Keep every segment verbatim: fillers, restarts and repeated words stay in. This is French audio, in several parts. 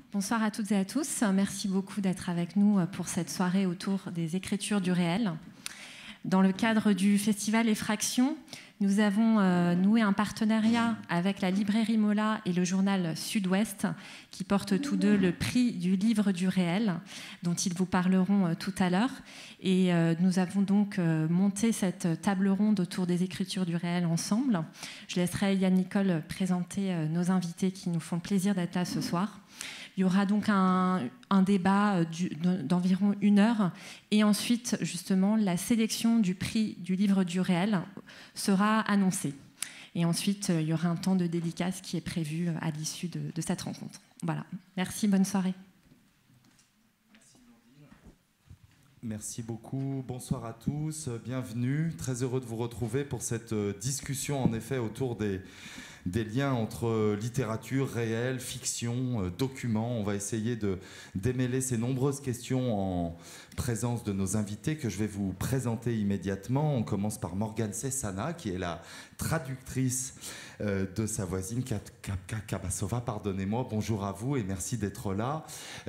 Bonsoir à toutes et à tous. Merci beaucoup d'être avec nous pour cette soirée autour des écritures du réel. Dans le cadre du festival Effraction, nous avons euh, noué un partenariat avec la librairie Mola et le journal Sud-Ouest qui portent tous deux le prix du livre du réel dont ils vous parleront euh, tout à l'heure. Et euh, nous avons donc euh, monté cette table ronde autour des écritures du réel ensemble. Je laisserai Yann Nicole présenter euh, nos invités qui nous font le plaisir d'être là ce soir. Il y aura donc un, un débat d'environ une heure et ensuite, justement, la sélection du prix du livre du réel sera annoncée. Et ensuite, il y aura un temps de dédicace qui est prévu à l'issue de, de cette rencontre. Voilà. Merci, bonne soirée. Merci beaucoup. Bonsoir à tous. Bienvenue. Très heureux de vous retrouver pour cette discussion, en effet, autour des... des liens entre littérature, réel, fiction, documents. On va essayer de démêler ces nombreuses questions en présence de nos invités que je vais vous présenter immédiatement. On commence par Morgane Cesana, qui est la traductrice euh, de sa voisine Kapka Kabasova. Pardonnez-moi, bonjour à vous et merci d'être là.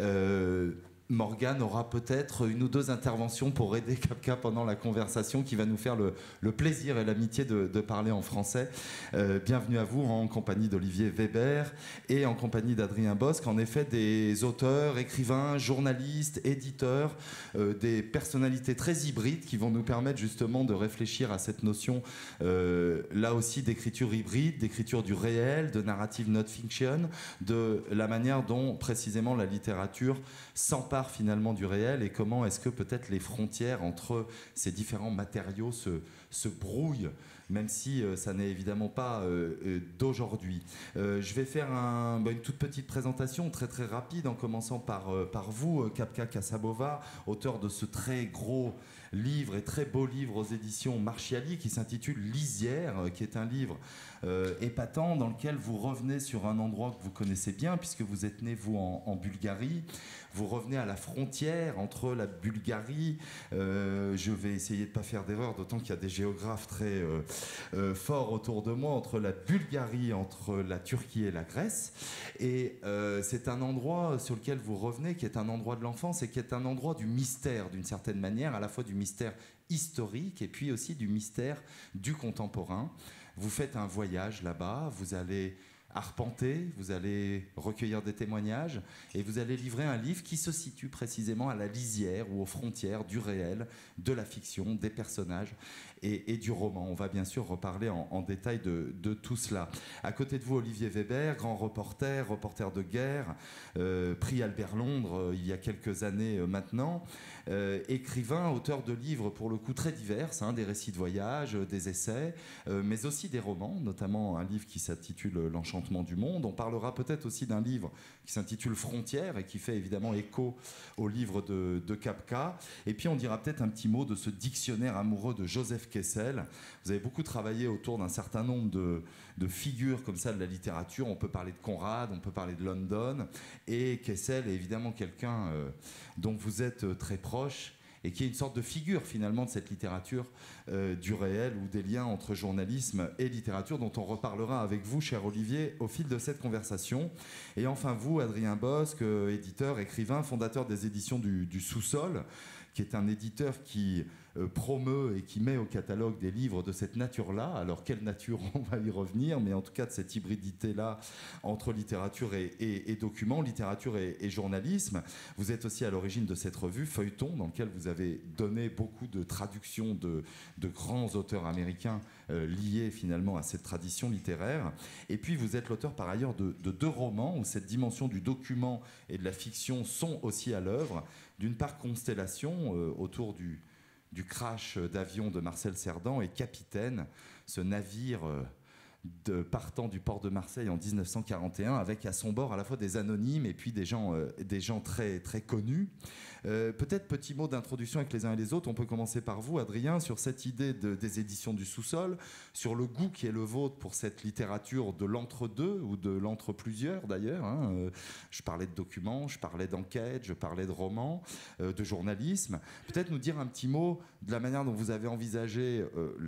Euh, Morgane aura peut-être une ou deux interventions pour aider Kapka pendant la conversation qui va nous faire le, le plaisir et l'amitié de, de parler en français. Euh, bienvenue à vous en compagnie d'Olivier Weber et en compagnie d'Adrien Bosc. En effet, des auteurs, écrivains, journalistes, éditeurs, euh, des personnalités très hybrides qui vont nous permettre justement de réfléchir à cette notion euh, là aussi d'écriture hybride, d'écriture du réel, de narrative not fiction, de la manière dont précisément la littérature s'empare finalement du réel et comment est-ce que peut-être les frontières entre ces différents matériaux se, se brouillent, même si euh, ça n'est évidemment pas euh, euh, d'aujourd'hui. Euh, je vais faire un, bah, une toute petite présentation très très rapide en commençant par, euh, par vous, Kapka Kabasova, auteur de ce très gros livre et très beau livre aux éditions Marchiali qui s'intitule Lisière, qui est un livre euh, épatant dans lequel vous revenez sur un endroit que vous connaissez bien puisque vous êtes né vous en, en Bulgarie. Vous revenez à la frontière entre la Bulgarie, euh, je vais essayer de ne pas faire d'erreur, d'autant qu'il y a des géographes très euh, euh, forts autour de moi, entre la Bulgarie, entre la Turquie et la Grèce. Et euh, c'est un endroit sur lequel vous revenez, qui est un endroit de l'enfance et qui est un endroit du mystère, d'une certaine manière, à la fois du mystère historique et puis aussi du mystère du contemporain. Vous faites un voyage là-bas, vous allez arpenter, vous allez recueillir des témoignages et vous allez livrer un livre qui se situe précisément à la lisière ou aux frontières du réel, de la fiction, des personnages et, et du roman. On va bien sûr reparler en, en détail de, de tout cela. À côté de vous, Olivier Weber, grand reporter, reporter de guerre, euh, prix Albert Londres euh, il y a quelques années euh, maintenant, euh, écrivain, auteur de livres pour le coup très divers, hein, des récits de voyage, euh, des essais, euh, mais aussi des romans, notamment un livre qui s'intitule L'Enchantement du monde. On parlera peut-être aussi d'un livre qui s'intitule Frontières et qui fait évidemment écho au livre de, de Kapka. Et puis on dira peut-être un petit mot de ce dictionnaire amoureux de Joseph Kessel. Vous avez beaucoup travaillé autour d'un certain nombre de, de figures comme ça de la littérature. On peut parler de Conrad, on peut parler de London. Et Kessel est évidemment quelqu'un euh, dont vous êtes très proche et qui est une sorte de figure finalement de cette littérature euh, du réel ou des liens entre journalisme et littérature dont on reparlera avec vous, cher Olivier, au fil de cette conversation. Et enfin vous, Adrien Bosc, euh, éditeur, écrivain, fondateur des éditions du, du Sous-sol, qui est un éditeur qui euh, promeut et qui met au catalogue des livres de cette nature-là. Alors, quelle nature, on va y revenir, mais en tout cas de cette hybridité-là entre littérature et, et, et documents, littérature et, et journalisme. Vous êtes aussi à l'origine de cette revue, Feuilleton, dans laquelle vous avez donné beaucoup de traductions de, de grands auteurs américains euh, liés finalement à cette tradition littéraire. Et puis, vous êtes l'auteur par ailleurs de, de deux romans où cette dimension du document et de la fiction sont aussi à l'œuvre. D'une part, Constellation, euh, autour du, du crash d'avion de Marcel Cerdan, et Capitaine, ce navire euh, de, partant du port de Marseille en dix-neuf cent quarante et un, avec à son bord à la fois des anonymes et puis des gens, euh, des gens très, très connus. Euh, peut-être petit mot d'introduction avec les uns et les autres. On peut commencer par vous, Adrien, sur cette idée de, des éditions du Sous-sol, sur le goût qui est le vôtre pour cette littérature de l'entre-deux, ou de l'entre-plusieurs d'ailleurs. Hein. Euh, je parlais de documents, je parlais d'enquête, je parlais de romans, euh, de journalisme. Peut-être nous dire un petit mot de la manière dont vous avez envisagé euh,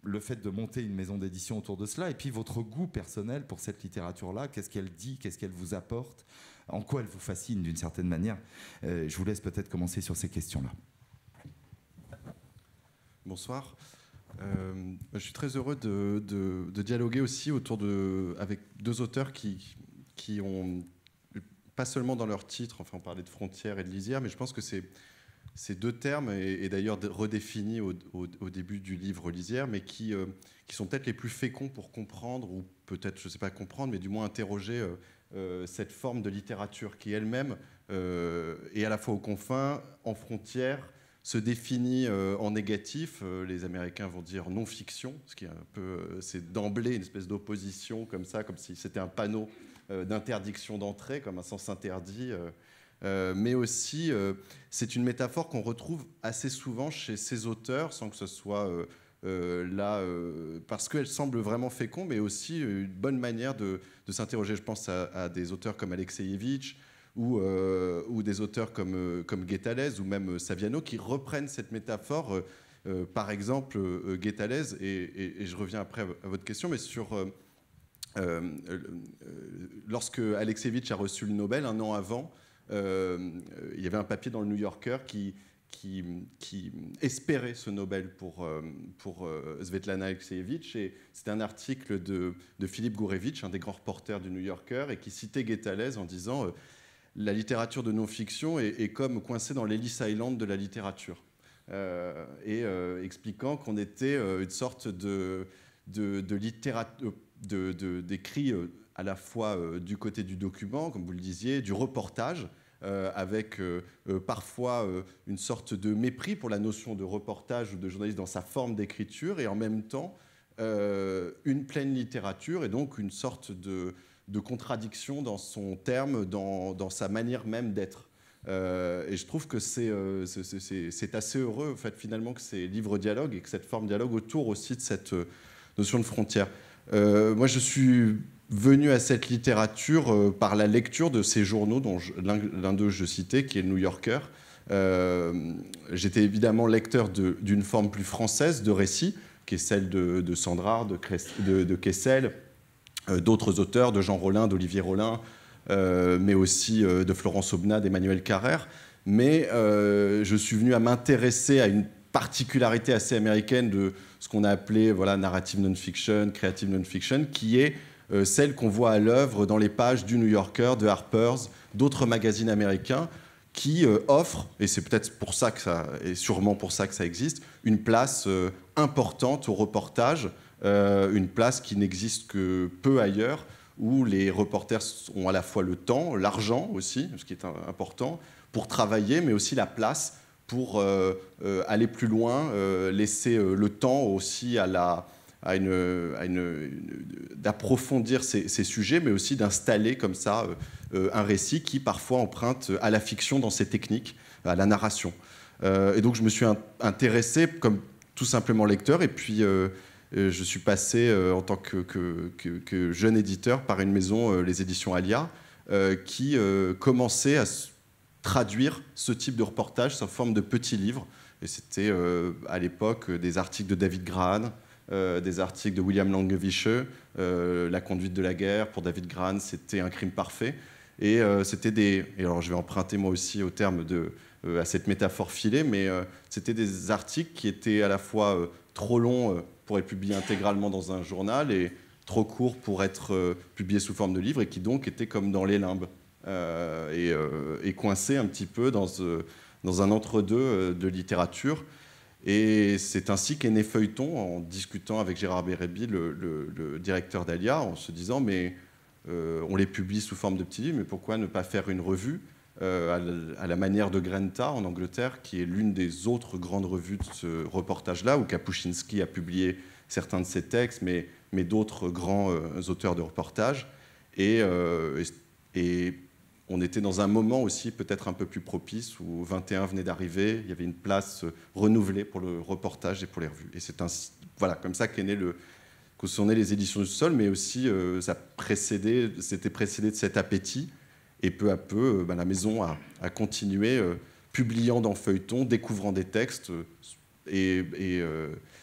le fait de monter une maison d'édition autour de cela, et puis votre goût personnel pour cette littérature-là, qu'est-ce qu'elle dit, qu'est-ce qu'elle vous apporte, en quoi elle vous fascine d'une certaine manière. Euh, je vous laisse peut-être commencer sur ces questions-là. Bonsoir. Euh, je suis très heureux de, de, de dialoguer aussi autour de, avec deux auteurs qui, qui ont, pas seulement dans leur titre, enfin on parlait de frontières et de lisière, mais je pense que c'est ces deux termes, et, et d'ailleurs redéfinis au, au, au début du livre Lisière, mais qui, euh, qui sont peut-être les plus féconds pour comprendre, ou peut-être, je ne sais pas comprendre, mais du moins interroger euh, euh, cette forme de littérature qui elle-même euh, est à la fois aux confins, en frontières, se définit euh, en négatif. Euh, les Américains vont dire non-fiction, ce qui est un peu, euh, c'est d'emblée une espèce d'opposition comme ça, comme si c'était un panneau euh, d'interdiction d'entrée, comme un sens interdit. Euh, Euh, mais aussi, euh, c'est une métaphore qu'on retrouve assez souvent chez ces auteurs, sans que ce soit euh, euh, là, euh, parce qu'elle semble vraiment féconde, mais aussi une bonne manière de, de s'interroger. Je pense à, à des auteurs comme Alexeïevitch, ou, euh, ou des auteurs comme, euh, comme Guétalez, ou même Saviano, qui reprennent cette métaphore. Euh, euh, par exemple, euh, Guétalez, et, et, et je reviens après à votre question, mais sur... Euh, euh, euh, lorsque Alexeïevitch a reçu le Nobel, un an avant, Euh, il y avait un papier dans le New Yorker qui, qui, qui espérait ce Nobel pour, euh, pour euh, Svetlana Alexeïevitch. Et c'était un article de, de Philippe Gourevitch, un des grands reporters du New Yorker, et qui citait Guétalez en disant euh, la littérature de non-fiction est, est comme coincée dans l'Ellis Island de la littérature. Euh, et euh, expliquant qu'on était euh, une sorte de, de, de littérature, de, de, d'écrit euh, à la fois euh, du côté du document, comme vous le disiez, du reportage, euh, avec euh, euh, parfois euh, une sorte de mépris pour la notion de reportage ou de journaliste dans sa forme d'écriture, et en même temps euh, une pleine littérature, et donc une sorte de, de contradiction dans son terme, dans, dans sa manière même d'être. Euh, et je trouve que c'est, euh, c'est, c'est, c'est assez heureux, en fait, finalement, que ces livres dialoguent, et que cette forme dialogue autour aussi de cette euh, notion de frontière. Euh, moi, je suis venu à cette littérature euh, par la lecture de ces journaux, dont je, l'un, l'un d'eux je citais, qui est le New Yorker. Euh, j'étais évidemment lecteur de, d'une forme plus française de récit, qui est celle de, de Sandrard, de, de, de Kessel, euh, d'autres auteurs, de Jean Rollin, d'Olivier Rollin, euh, mais aussi euh, de Florence Aubenas, d'Emmanuel Carrère. Mais euh, je suis venu à m'intéresser à une particularité assez américaine de ce qu'on a appelé voilà, narrative non-fiction, creative non-fiction, qui est euh, celle qu'on voit à l'œuvre dans les pages du New Yorker, de Harper's, d'autres magazines américains, qui euh, offrent, et c'est peut-être pour ça que ça, et sûrement pour ça que ça existe, une place euh, importante au reportage, euh, une place qui n'existe que peu ailleurs, où les reporters ont à la fois le temps, l'argent aussi, ce qui est important, pour travailler, mais aussi la place pour euh, euh, aller plus loin, euh, laisser euh, le temps aussi à la, à une, à une, une, d'approfondir ces, ces sujets, mais aussi d'installer comme ça euh, un récit qui parfois emprunte à la fiction dans ses techniques, à la narration. Euh, et donc je me suis intéressé comme tout simplement lecteur, et puis euh, je suis passé euh, en tant que, que, que, que jeune éditeur par une maison, euh, les éditions Alia, euh, qui euh, commençait à traduire ce type de reportage sous forme de petits livres. Et c'était euh, à l'époque des articles de David Grahn, euh, des articles de William Langewiesche, euh, La conduite de la guerre. Pour David Grahn, c'était Un crime parfait. Et euh, c'était des... Et alors je vais emprunter moi aussi au terme de, euh, à cette métaphore filée, mais euh, c'était des articles qui étaient à la fois euh, trop longs euh, pour être publiés intégralement dans un journal et trop courts pour être euh, publiés sous forme de livre, et qui donc étaient comme dans les limbes. Euh, et, euh, et coincé un petit peu dans, euh, dans un entre-deux euh, de littérature. Et c'est ainsi qu'est né Feuilleton, en discutant avec Gérard Bérébi, le, le, le directeur d'Alia, en se disant mais euh, on les publie sous forme de petits livres, mais pourquoi ne pas faire une revue euh, à, la, à la manière de Granta en Angleterre, qui est l'une des autres grandes revues de ce reportage-là, où Kapuscinski a publié certains de ses textes, mais, mais d'autres grands euh, auteurs de reportages. Et, euh, et, et on était dans un moment aussi peut-être un peu plus propice où vingt et un venait d'arriver, il y avait une place renouvelée pour le reportage et pour les revues. Et c'est ainsi, voilà, comme ça qu'est né le, que sont nées les éditions du Sol, mais aussi euh, ça précédé, c'était précédé de cet appétit. Et peu à peu, euh, ben, la maison a, a continué, euh, publiant dans Feuilleton, découvrant des textes euh, et, et, euh,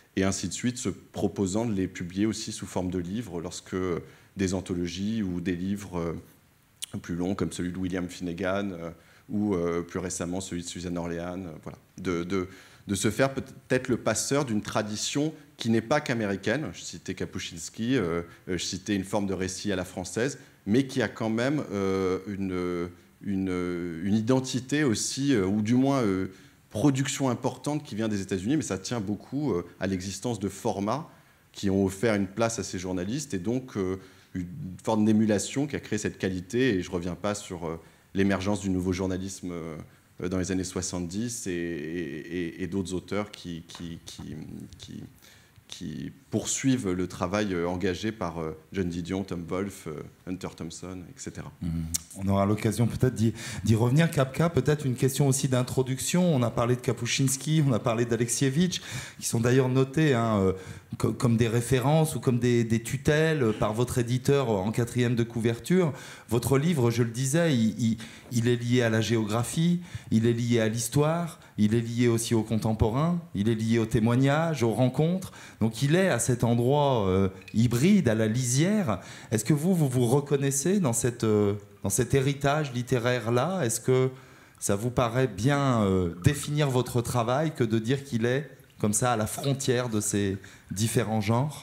et ainsi de suite, se proposant de les publier aussi sous forme de livres lorsque des anthologies ou des livres plus longs comme celui de William Finnegan euh, ou euh, plus récemment celui de Suzanne Orléans, euh, voilà. de, de, de se faire peut-être le passeur d'une tradition qui n'est pas qu'américaine. Je citais Kapuscinski, euh, je citais une forme de récit à la française, mais qui a quand même euh, une, une, une identité aussi, euh, ou du moins euh, production importante qui vient des États-Unis, mais ça tient beaucoup euh, à l'existence de formats qui ont offert une place à ces journalistes, et donc euh, une forme d'émulation qui a créé cette qualité. Et je ne reviens pas sur euh, l'émergence du nouveau journalisme euh, dans les années soixante-dix et, et, et d'autres auteurs qui, qui, qui, qui, qui poursuivent le travail engagé par John Didion, Tom Wolfe, Hunter Thompson, et cetera. Mmh. On aura l'occasion peut-être d'y, d'y revenir. Kapka, peut-être une question aussi d'introduction. On a parlé de Kapuscinski, on a parlé d'Alexievitch, qui sont d'ailleurs notés hein, euh, co- comme des références ou comme des, des tutelles par votre éditeur en quatrième de couverture. Votre livre, je le disais, il, il, il est lié à la géographie, il est lié à l'histoire, il est lié aussi au contemporain, il est lié au témoignage, aux rencontres. Donc il est à cet endroit euh, hybride, à la lisière. Est-ce que vous, vous vous reconnaissez dans, cette, euh, dans cet héritage littéraire-là? Est-ce que ça vous paraît bien euh, définir votre travail que de dire qu'il est comme ça à la frontière de ces différents genres?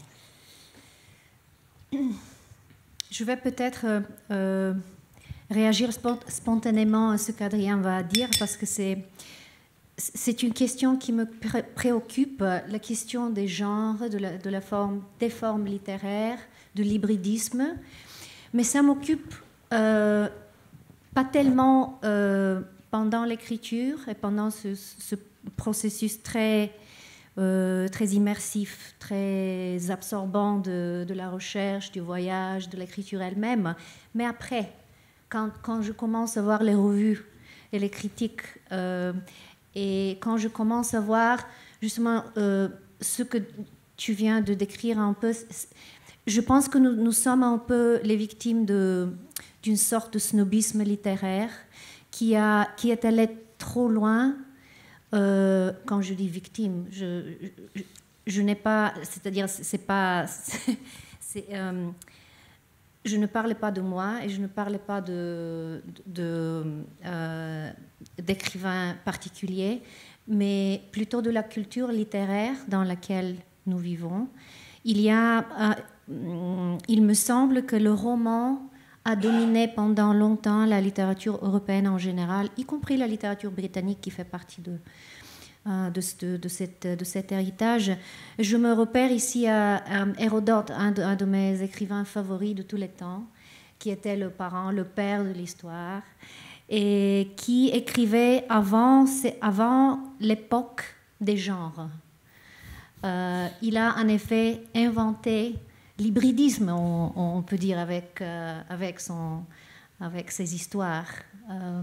Je vais peut-être euh, euh, réagir spontanément à ce qu'Adrien va dire, parce que c'est, c'est une question qui me pré- préoccupe, la question des genres, de la, de la forme, des formes littéraires, de l'hybridisme. Mais ça m'occupe euh, pas tellement euh, pendant l'écriture et pendant ce, ce processus très... Euh, très immersif, très absorbant de, de la recherche, du voyage, de l'écriture elle-même. Mais après, quand, quand je commence à voir les revues et les critiques, euh, et quand je commence à voir justement euh, ce que tu viens de décrire un peu, je pense que nous, nous sommes un peu les victimes de, d'une sorte de snobisme littéraire qui, a, qui est allé trop loin. Euh, quand je dis victime, je, je, je n'ai pas, c'est-à-dire c'est pas, c'est, c'est, euh, je ne parlais pas de moi et je ne parlais pas de, de euh, d'écrivains particuliers, mais plutôt de la culture littéraire dans laquelle nous vivons. Il y a, euh, il me semble que le roman a dominé pendant longtemps la littérature européenne en général, y compris la littérature britannique qui fait partie de, euh, de, de, de, cette, de cet héritage. Je me repère ici à, à Hérodote, un de, un de mes écrivains favoris de tous les temps, qui était le parent, le père de l'histoire, et qui écrivait avant, avant l'époque des genres. Euh, il a en effet inventé l'hybridisme, on, on peut dire, avec, euh, avec, son, avec ses histoires. Euh,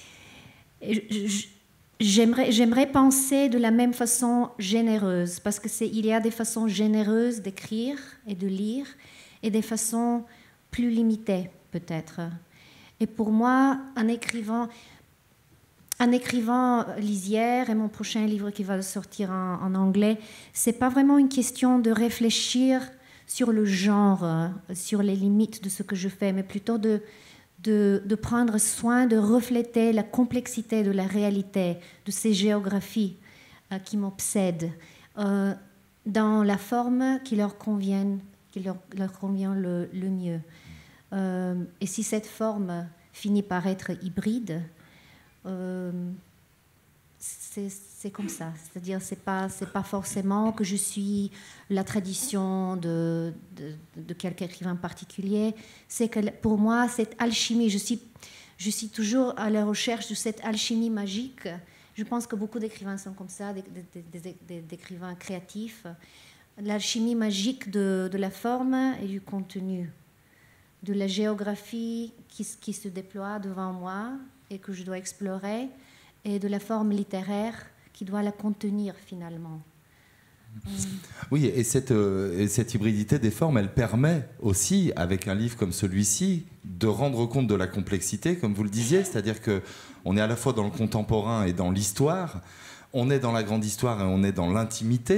j'aimerais, j'aimerais penser de la même façon généreuse, parce qu'il y a des façons généreuses d'écrire et de lire, et des façons plus limitées, peut-être. Et pour moi, en écrivant, en écrivant Lisière et mon prochain livre qui va sortir en, en anglais, c'est pas vraiment une question de réfléchir sur le genre, sur les limites de ce que je fais, mais plutôt de, de, de prendre soin de refléter la complexité de la réalité, de ces géographies euh, qui m'obsèdent, euh, dans la forme qui leur convienne, qui leur, leur convient le, le mieux. Euh, et si cette forme finit par être hybride, euh, c'est, c'est comme ça. C'est-à-dire, c'est pas, c'est pas forcément que je suis la tradition de, de, de quelque écrivain particulier. C'est que pour moi, cette alchimie, je suis, je suis toujours à la recherche de cette alchimie magique. Je pense que beaucoup d'écrivains sont comme ça, des, des, des, des, d'écrivains créatifs. L'alchimie magique de, de la forme et du contenu, de la géographie qui, qui se déploie devant moi et que je dois explorer, et de la forme littéraire qui doit la contenir finalement. Oui, et cette, euh, et cette hybridité des formes, elle permet aussi, avec un livre comme celui-ci, de rendre compte de la complexité, comme vous le disiez, c'est-à-dire qu'on est à la fois dans le contemporain et dans l'histoire, on est dans la grande histoire et on est dans l'intimité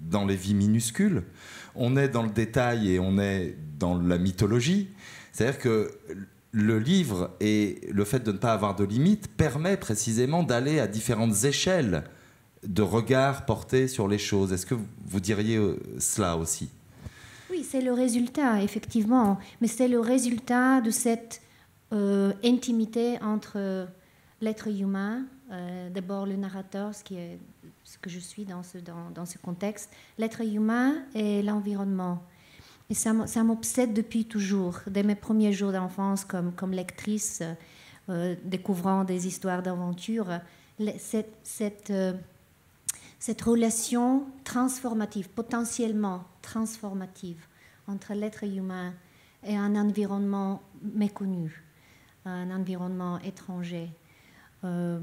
dans les vies minuscules, on est dans le détail et on est dans la mythologie. C'est-à-dire que le livre et le fait de ne pas avoir de limite permet précisément d'aller à différentes échelles de regard porté sur les choses. Est-ce que vous diriez cela aussi ? Oui, c'est le résultat, effectivement. Mais c'est le résultat de cette euh, intimité entre l'être humain, euh, d'abord le narrateur, ce, qui est, ce que je suis dans ce, dans, dans ce contexte, l'être humain et l'environnement. Et ça, ça m'obsède depuis toujours, dès mes premiers jours d'enfance comme, comme lectrice, euh, découvrant des histoires d'aventure. Cette... cette euh, Cette relation transformative, potentiellement transformative, entre l'être humain et un environnement méconnu, un environnement étranger. Euh,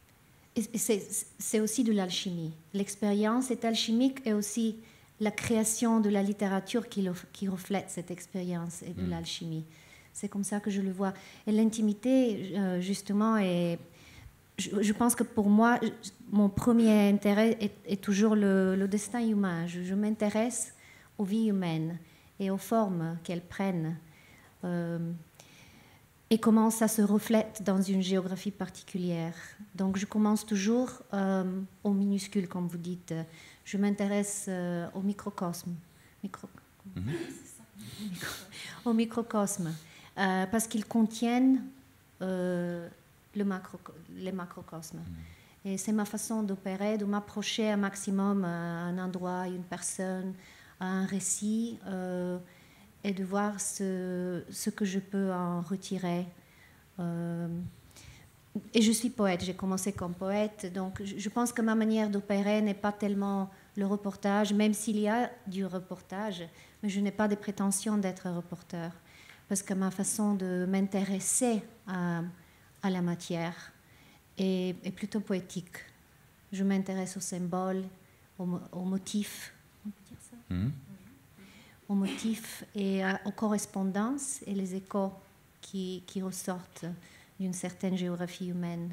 et c'est, c'est aussi de l'alchimie. L'expérience est alchimique et aussi la création de la littérature qui, le, qui reflète cette expérience et de mmh. l'alchimie. C'est comme ça que je le vois. Et l'intimité, euh, justement, est... Je pense que pour moi, mon premier intérêt est, est toujours le, le destin humain. Je, je m'intéresse aux vies humaines et aux formes qu'elles prennent euh, et comment ça se reflète dans une géographie particulière. Donc je commence toujours euh, au minuscule, comme vous dites. Je m'intéresse euh, au microcosme. Micro... Mm-hmm. Au microcosme, euh, parce qu'ils contiennent... Euh, Le macro, les macrocosmes. Mmh. Et c'est ma façon d'opérer, de m'approcher un maximum à un endroit, à une personne, à un récit, euh, et de voir ce, ce que je peux en retirer. Euh, et je suis poète, j'ai commencé comme poète, donc je pense que ma manière d'opérer n'est pas tellement le reportage, même s'il y a du reportage, mais je n'ai pas de prétention d'être reporter, parce que ma façon de m'intéresser à à la matière est, est plutôt poétique. Je m'intéresse aux symboles, aux, aux motifs, on peut dire ça mmh. aux motifs et à, aux correspondances et les échos qui, qui ressortent d'une certaine géographie humaine.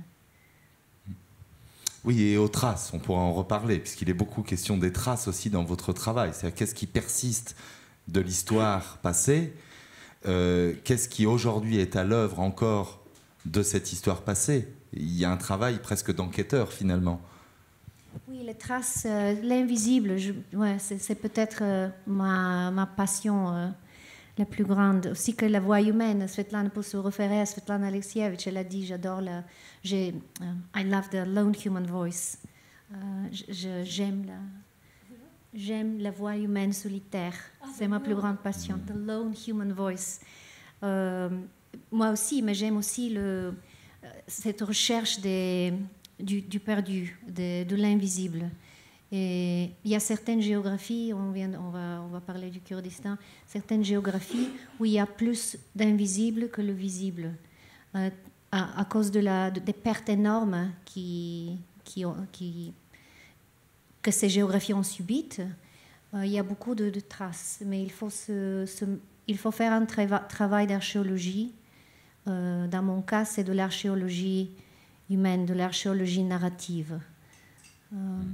Oui, et aux traces, on pourra en reparler, puisqu'il est beaucoup question des traces aussi dans votre travail. C'est-à-dire qu'est-ce qui persiste de l'histoire passée, euh, qu'est-ce qui aujourd'hui est à l'œuvre encore de cette histoire passée. Il y a un travail presque d'enquêteur, finalement. Oui, les traces, euh, l'invisible, je, ouais, c'est, c'est peut-être euh, ma, ma passion euh, la plus grande. Aussi que la voix humaine, Svetlana, pour se référer à Svetlana Alexievich, elle a dit, j'adore la... J'ai, uh, I love the lone human voice. Uh, je, j'aime, la, j'aime la voix humaine solitaire. Ah, c'est ma plus grande passion, mmh. the lone human voice. Euh, Moi aussi, mais j'aime aussi le, cette recherche des, du, du perdu, de, de l'invisible. Et il y a certaines géographies, on, vient, on, va, on va parler du Kurdistan, certaines géographies où il y a plus d'invisible que le visible, euh, à, à cause de la, de, des pertes énormes qui, qui, qui, que ces géographies ont subites. Euh, il y a beaucoup de, de traces, mais il faut se... se Il faut faire un trava- travail d'archéologie. Euh, dans mon cas, c'est de l'archéologie humaine, de l'archéologie narrative. Euh,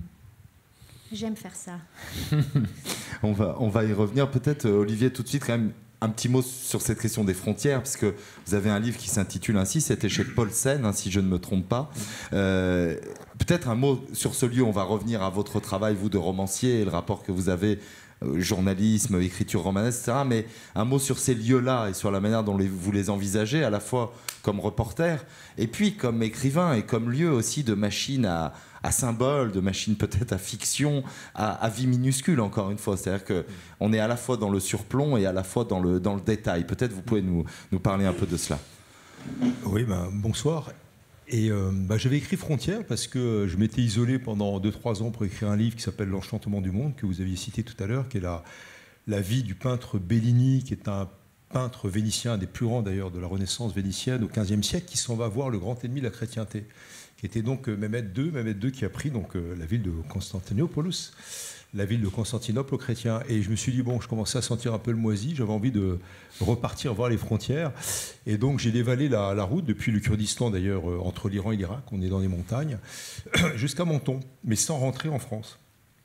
j'aime faire ça. on, va, on va y revenir. Peut-être, Olivier, tout de suite, quand même, un petit mot sur cette question des frontières, parce que vous avez un livre qui s'intitule ainsi, c'était chez Paulsen, hein, si je ne me trompe pas. Euh, peut-être un mot sur ce lieu. On va revenir à votre travail, vous, de romancier, et le rapport que vous avez journalisme, écriture romanesque, et cetera. Mais un mot sur ces lieux-là et sur la manière dont les, vous les envisagez, à la fois comme reporter, et puis comme écrivain, et comme lieu aussi de machine à, à symboles, de machine peut-être à fiction, à, à vie minuscule, encore une fois. C'est-à-dire qu'on est à la fois dans le surplomb et à la fois dans le, dans le détail. Peut-être vous pouvez nous, nous parler un peu de cela. Oui, ben, bonsoir. Et euh, bah, j'avais écrit Frontières parce que je m'étais isolé pendant deux trois ans pour écrire un livre qui s'appelle L'Enchantement du monde, que vous aviez cité tout à l'heure, qui est la, la vie du peintre Bellini, qui est un peintre vénitien, un des plus grands d'ailleurs de la Renaissance vénitienne au quinzième siècle, qui s'en va voir le grand ennemi de la chrétienté, qui était donc Mehmet deux, Mehmet deux qui a pris donc, euh, la ville de Constantinopolis, la ville de Constantinople aux chrétiens. Et je me suis dit, bon, je commençais à sentir un peu le moisi, j'avais envie de repartir voir les frontières. Et donc j'ai dévalé la, la route depuis le Kurdistan, d'ailleurs, euh, entre l'Iran et l'Irak, on est dans les montagnes, jusqu'à Menton, mais sans rentrer en France.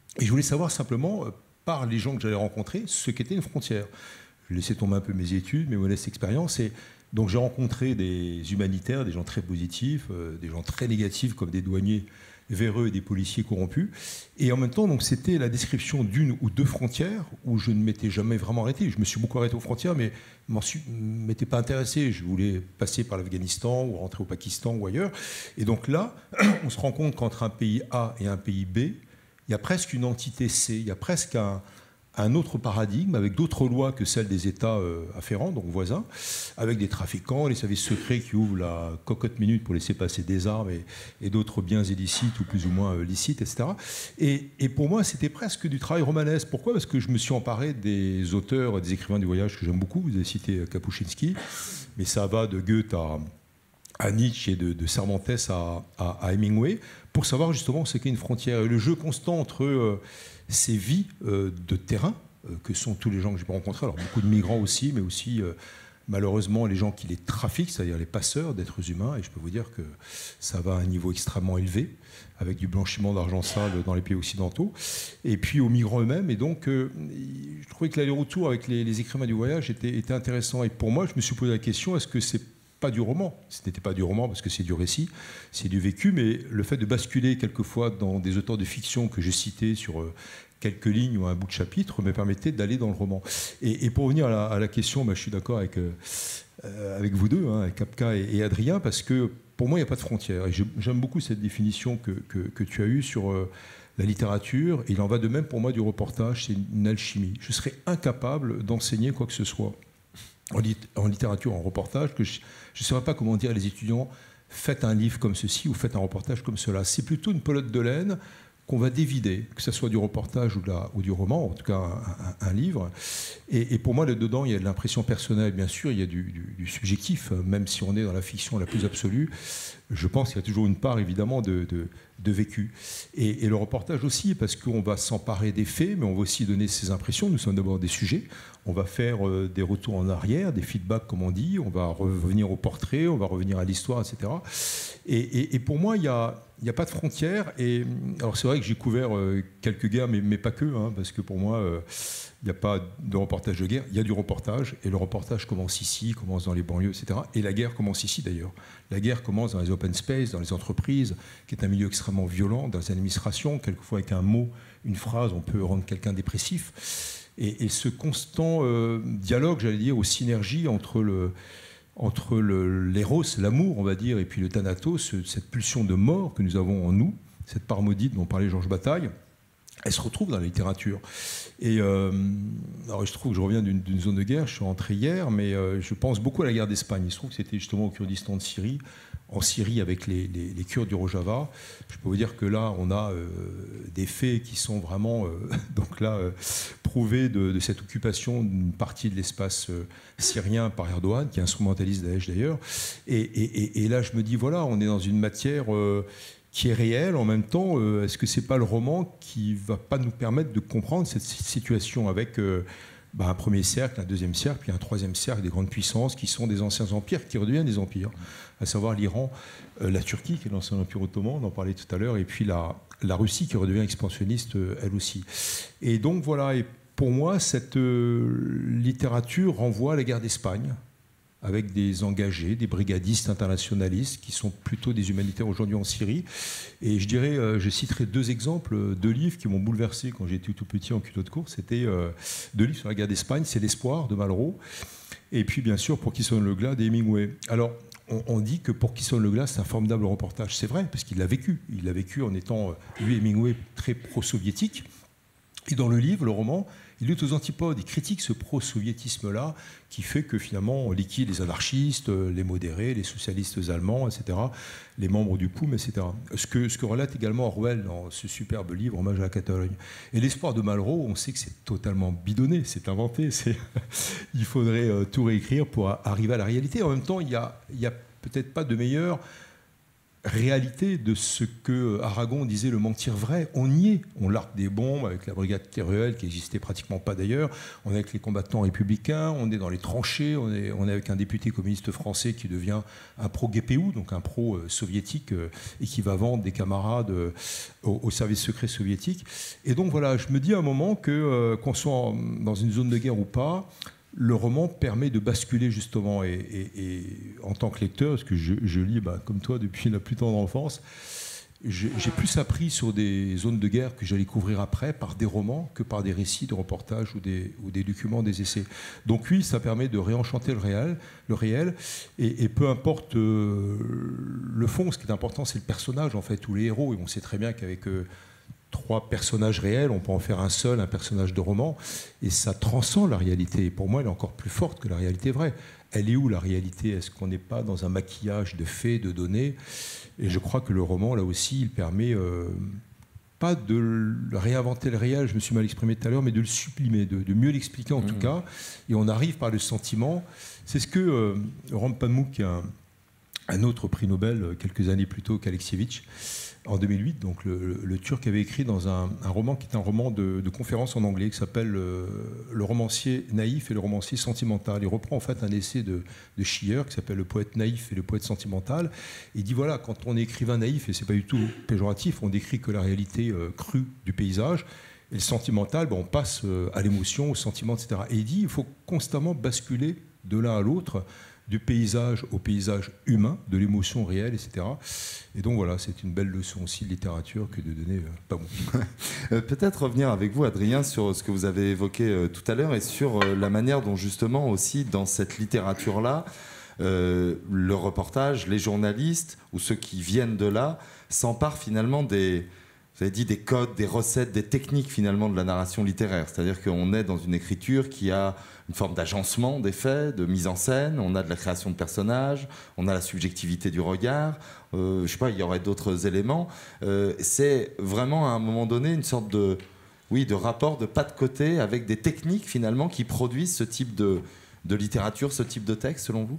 Et je voulais savoir simplement, par les gens que j'allais rencontrer, ce qu'était une frontière. Je laissais tomber un peu mes études, mes modestes expériences, et donc j'ai rencontré des humanitaires, des gens très positifs, euh, des gens très négatifs comme des douaniers véreux et des policiers corrompus. Et en même temps, donc, c'était la description d'une ou deux frontières où je ne m'étais jamais vraiment arrêté. Je me suis beaucoup arrêté aux frontières, mais je ne m'étais pas intéressé. Je voulais passer par l'Afghanistan ou rentrer au Pakistan ou ailleurs. Et donc là, on se rend compte qu'entre un pays A et un pays B, il y a presque une entité C, il y a presque un... un autre paradigme, avec d'autres lois que celles des États euh, afférents, donc voisins, avec des trafiquants, les services secrets qui ouvrent la cocotte minute pour laisser passer des armes et, et d'autres biens illicites ou plus ou moins euh, licites, et cetera. Et, et pour moi, c'était presque du travail romanesque. Pourquoi ? Parce que je me suis emparé des auteurs, des écrivains du voyage que j'aime beaucoup. Vous avez cité Kapuscinski, mais ça va de Goethe à, à Nietzsche et de, de Cervantes à, à, à Hemingway, pour savoir justement ce qu'est une frontière. Et le jeu constant entre... Euh, ces vies euh, de terrain, euh, que sont tous les gens que j'ai rencontrés, alors beaucoup de migrants aussi, mais aussi euh, malheureusement les gens qui les trafiquent, c'est-à-dire les passeurs d'êtres humains, et je peux vous dire que ça va à un niveau extrêmement élevé, avec du blanchiment d'argent sale dans les pays occidentaux, et puis aux migrants eux-mêmes. Et donc euh, je trouvais que l'aller-retour avec les, les écrivains du voyage était, était intéressant. Et pour moi, je me suis posé la question, est-ce que c'est pas du roman? Ce n'était pas du roman parce que c'est du récit, c'est du vécu, mais le fait de basculer quelquefois dans des auteurs de fiction que j'ai cités sur euh, quelques lignes ou un bout de chapitre me permettait d'aller dans le roman. Et, et pour revenir à la, à la question, bah, je suis d'accord avec, euh, avec vous deux, hein, avec Kapka et, et Adrien, parce que pour moi, il n'y a pas de frontières. Et j'aime beaucoup cette définition que, que, que tu as eue sur euh, la littérature. Et il en va de même pour moi du reportage, c'est une alchimie. Je serais incapable d'enseigner quoi que ce soit en, lit en littérature, en reportage, que je ne saurais pas comment dire à les étudiants, faites un livre comme ceci ou faites un reportage comme cela. C'est plutôt une pelote de laine qu'on va dévider, que ce soit du reportage ou, de la, ou du roman, en tout cas un, un, un livre. Et, et pour moi, là-dedans, il y a de l'impression personnelle, bien sûr, il y a du, du, du subjectif, même si on est dans la fiction la plus absolue. Je pense qu'il y a toujours une part, évidemment, de, de, de vécu. Et, et le reportage aussi, parce qu'on va s'emparer des faits, mais on va aussi donner ses impressions. Nous sommes d'abord des sujets. On va faire euh, des retours en arrière, des feedbacks, comme on dit. On va revenir au portrait, on va revenir à l'histoire, et cetera. Et, et, et pour moi, il y a... Il n'y a pas de frontières. Et alors c'est vrai que j'ai couvert euh, quelques guerres, mais, mais pas que, hein, parce que pour moi, euh, il n'y a pas de reportage de guerre. Il y a du reportage, et le reportage commence ici, commence dans les banlieues, et cetera. Et la guerre commence ici d'ailleurs. La guerre commence dans les open space, dans les entreprises, qui est un milieu extrêmement violent, dans les administrations. Quelquefois, avec un mot, une phrase, on peut rendre quelqu'un dépressif. Et, et ce constant euh, dialogue, j'allais dire, ou synergie entre le entre l'éros, l'amour, on va dire, et puis le thanatos, cette pulsion de mort que nous avons en nous, cette part maudite dont parlait Georges Bataille, elle se retrouve dans la littérature. Et euh, alors je trouve que je reviens d'une zone de guerre, je suis rentré hier, mais euh, je pense beaucoup à la guerre d'Espagne. Il se trouve que c'était justement au Kurdistan de Syrie, en Syrie avec les, les, les Kurdes du Rojava. Je peux vous dire que là, on a euh, des faits qui sont vraiment euh, donc là, euh, prouvés de, de cette occupation d'une partie de l'espace euh, syrien par Erdogan, qui instrumentalise Daesh d'ailleurs. Et, et, et là, je me dis, voilà, on est dans une matière euh, qui est réelle. En même temps, euh, est-ce que c'est pas le roman qui va pas nous permettre de comprendre cette situation avec... Euh, Bah, un premier cercle, un deuxième cercle, puis un troisième cercle des grandes puissances qui sont des anciens empires qui redeviennent des empires, à savoir l'Iran, euh, la Turquie qui est l'ancien empire ottoman, on en parlait tout à l'heure, et puis la, la Russie qui redevient expansionniste euh, elle aussi. Et donc voilà, et pour moi, cette euh, littérature renvoie à la guerre d'Espagne, avec des engagés, des brigadistes internationalistes qui sont plutôt des humanitaires aujourd'hui en Syrie. Et je dirais, euh, je citerai deux exemples, deux livres qui m'ont bouleversé quand j'étais tout petit en culot de course. C'était euh, deux livres sur la guerre d'Espagne, c'est L'Espoir de Malraux, et puis bien sûr Pour qui sonne le glas d'Hemingway. Alors, on, on dit que Pour qui sonne le glas, c'est un formidable reportage. C'est vrai, parce qu'il l'a vécu. Il l'a vécu en étant, lui, Hemingway, très pro-soviétique. Et dans le livre, le roman, il est aux antipodes, il critique ce pro-soviétisme-là qui fait que finalement on liquide les anarchistes, les modérés, les socialistes allemands, et cetera, les membres du P O U M, et cetera. Ce que, ce que relate également Orwell dans ce superbe livre, Hommage à la Catalogne. Et L'Espoir de Malraux, on sait que c'est totalement bidonné, c'est inventé, il faudrait euh, tout réécrire pour arriver à la réalité. En même temps, il n'y a, il y a peut-être pas de meilleur réalité de ce que Aragon disait le mentir vrai. On y est. On largue des bombes avec la brigade Teruel qui n'existait pratiquement pas d'ailleurs. On est avec les combattants républicains, on est dans les tranchées, on est, on est avec un député communiste français qui devient un pro-G P U, donc un pro-soviétique, et qui va vendre des camarades au, au service secret soviétique. Et donc voilà, je me dis à un moment que, qu'on soit en, dans une zone de guerre ou pas, le roman permet de basculer justement, et, et, et en tant que lecteur, parce que je, je lis bah, comme toi depuis la plus tendre enfance, j'ai plus appris sur des zones de guerre que j'allais couvrir après par des romans que par des récits de reportages ou des, ou des documents, des essais. Donc oui, ça permet de réenchanter le réel, le réel et, et peu importe euh, le fond, ce qui est important, c'est le personnage en fait, ou les héros. Et on sait très bien qu'avec euh, trois personnages réels, on peut en faire un seul, un personnage de roman, et ça transcende la réalité. Et pour moi, elle est encore plus forte que la réalité vraie. Elle est où la réalité? Est-ce qu'on n'est pas dans un maquillage de faits, de données? Et je crois que le roman, là aussi, il permet euh, pas de réinventer le réel, je me suis mal exprimé tout à l'heure, mais de le sublimer, de, de mieux l'expliquer en mmh. tout cas. Et on arrive par le sentiment. C'est ce que euh, Orhan Pamuk, un, un autre prix Nobel quelques années plus tôt qu'Alexievitch, en deux mille huit, donc le, le, le Turc avait écrit dans un, un roman qui est un roman de, de conférence en anglais qui s'appelle euh, Le romancier naïf et le romancier sentimental. Il reprend en fait un essai de, de Schiller qui s'appelle Le poète naïf et le poète sentimental. Il dit voilà, quand on est écrivain naïf, et c'est pas du tout péjoratif, on décrit que la réalité euh, crue du paysage. Et le sentimental, ben, on passe euh, à l'émotion, au sentiment, et cetera. Et il dit il faut constamment basculer de l'un à l'autre, du paysage au paysage humain, de l'émotion réelle, et cetera. Et donc voilà, c'est une belle leçon aussi de littérature que de donner euh, pas bon. euh, Peut-être revenir avec vous, Adrien, sur ce que vous avez évoqué euh, tout à l'heure et sur euh, la manière dont justement aussi dans cette littérature-là, euh, le reportage, les journalistes ou ceux qui viennent de là s'emparent finalement des... Vous avez dit des codes, des recettes, des techniques finalement de la narration littéraire. C'est-à-dire qu'on est dans une écriture qui a une forme d'agencement des faits, de mise en scène, on a de la création de personnages, on a la subjectivité du regard, euh, je ne sais pas, il y aurait d'autres éléments. Euh, c'est vraiment à un moment donné une sorte de, oui, de rapport de pas de côté avec des techniques finalement qui produisent ce type de, de littérature, ce type de texte selon vous ?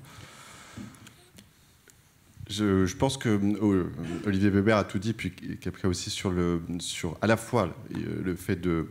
Je, je pense que euh, Olivier Weber a tout dit, puis Capra aussi sur, le, sur à la fois le, le fait de,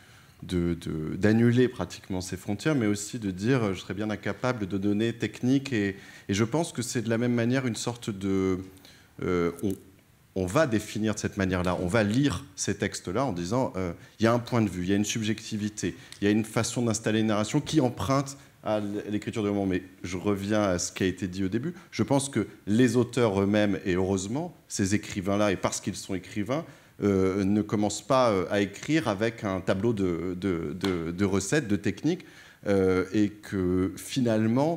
de, de, d'annuler pratiquement ces frontières, mais aussi de dire je serais bien incapable de donner technique. Et, et je pense que c'est de la même manière une sorte de... Euh, on, on va définir de cette manière-là, on va lire ces textes-là en disant il euh, y a un point de vue, il y a une subjectivité, il y a une façon d'installer une narration qui emprunte à l'écriture de roman. Mais je reviens à ce qui a été dit au début. Je pense que les auteurs eux-mêmes, et heureusement, ces écrivains-là, et parce qu'ils sont écrivains, euh, ne commencent pas à écrire avec un tableau de, de, de, de recettes, de techniques, euh, et que finalement,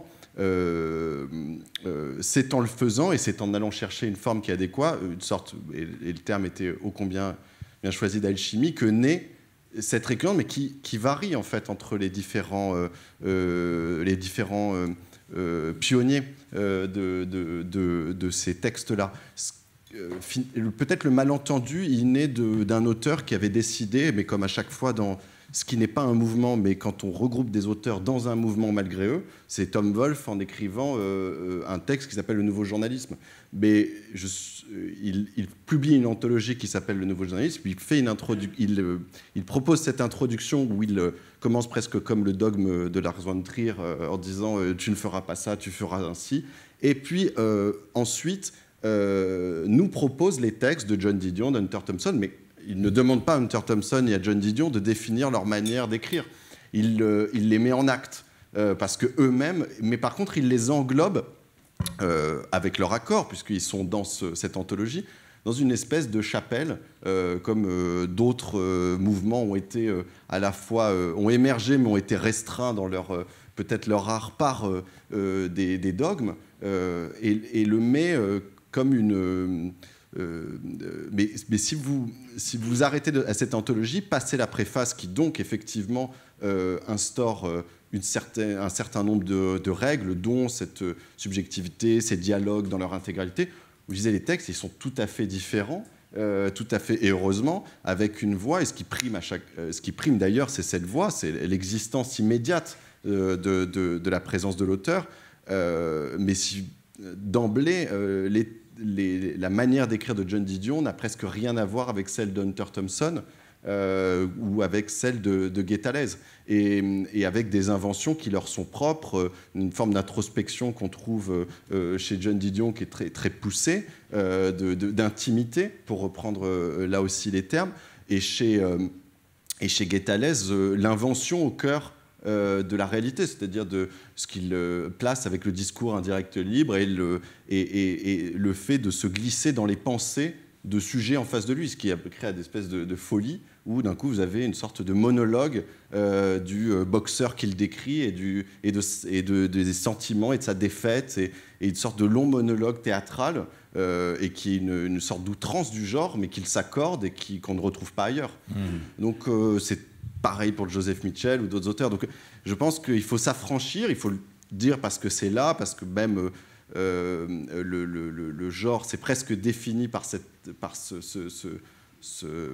euh, euh, c'est en le faisant et c'est en allant chercher une forme qui est adéquate, une sorte, et, et le terme était ô combien bien choisi, d'alchimie, que naît cette récurrence, mais qui, qui varie en fait entre les différents, euh, euh, les différents euh, euh, pionniers euh, de, de, de, de ces textes-là. Euh, Peut-être le malentendu, il naît d'un auteur qui avait décidé, mais comme à chaque fois dans ce qui n'est pas un mouvement, mais quand on regroupe des auteurs dans un mouvement malgré eux, c'est Tom Wolfe en écrivant euh, un texte qui s'appelle Le Nouveau Journalisme. Mais je, il, il publie une anthologie qui s'appelle Le Nouveau Journalisme, puis il, fait une introdu il, euh, il propose cette introduction où il euh, commence presque comme le dogme de Lars von Trier euh, en disant euh, « tu ne feras pas ça, tu feras ainsi ». Et puis euh, ensuite euh, nous propose les textes de John Didion, d'Hunter Thompson, mais il ne demande pas à Hunter Thompson et à John Didion de définir leur manière d'écrire. Il, euh, il les met en acte, euh, parce qu'eux-mêmes... Mais par contre, il les englobe, euh, avec leur accord, puisqu'ils sont dans ce, cette anthologie, dans une espèce de chapelle, euh, comme euh, d'autres euh, mouvements ont été euh, à la fois... Euh, ont émergé, mais ont été restreints dans leur... Euh, peut-être leur art par euh, euh, des, des dogmes, euh, et, et le met euh, comme une... Euh, Euh, mais, mais si vous si vous arrêtez de, à cette anthologie, passez la préface qui donc effectivement euh, instaure euh, une certain, un certain nombre de, de règles, dont cette subjectivité, ces dialogues dans leur intégralité. Vous lisez les textes, ils sont tout à fait différents, euh, tout à fait, et heureusement, avec une voix. Et ce qui prime à chaque, euh, ce qui prime d'ailleurs, c'est cette voix, c'est l'existence immédiate euh, de, de, de la présence de l'auteur. Euh, mais si d'emblée, euh, les, les, la manière d'écrire de John Didion n'a presque rien à voir avec celle d'Hunter Thompson euh, ou avec celle de, de Guétalès, et, et avec des inventions qui leur sont propres, une forme d'introspection qu'on trouve euh, chez John Didion qui est très, très poussée, euh, de, de, d'intimité, pour reprendre euh, là aussi les termes, et chez, euh, et chez Guétalès, euh, l'invention au cœur euh, de la réalité, c'est-à-dire de ce qu'il euh, place avec le discours indirect libre et le, et, et, et le fait de se glisser dans les pensées de sujets en face de lui, ce qui a créé une espèce de, de folie, où d'un coup vous avez une sorte de monologue euh, du euh, boxeur qu'il décrit et, du, et, de, et de, de, des sentiments et de sa défaite, et, et une sorte de long monologue théâtral, euh, et qui est une, une sorte d'outrance du genre, mais qu'il s'accorde et qui, qu'on ne retrouve pas ailleurs. Mmh. Donc euh, c'est pareil pour Joseph Mitchell ou d'autres auteurs. Donc je pense qu'il faut s'affranchir, il faut le dire parce que c'est là, parce que même... Euh, Euh, le, le, le genre, c'est presque défini par, cette, par ce, ce, ce, ce, euh,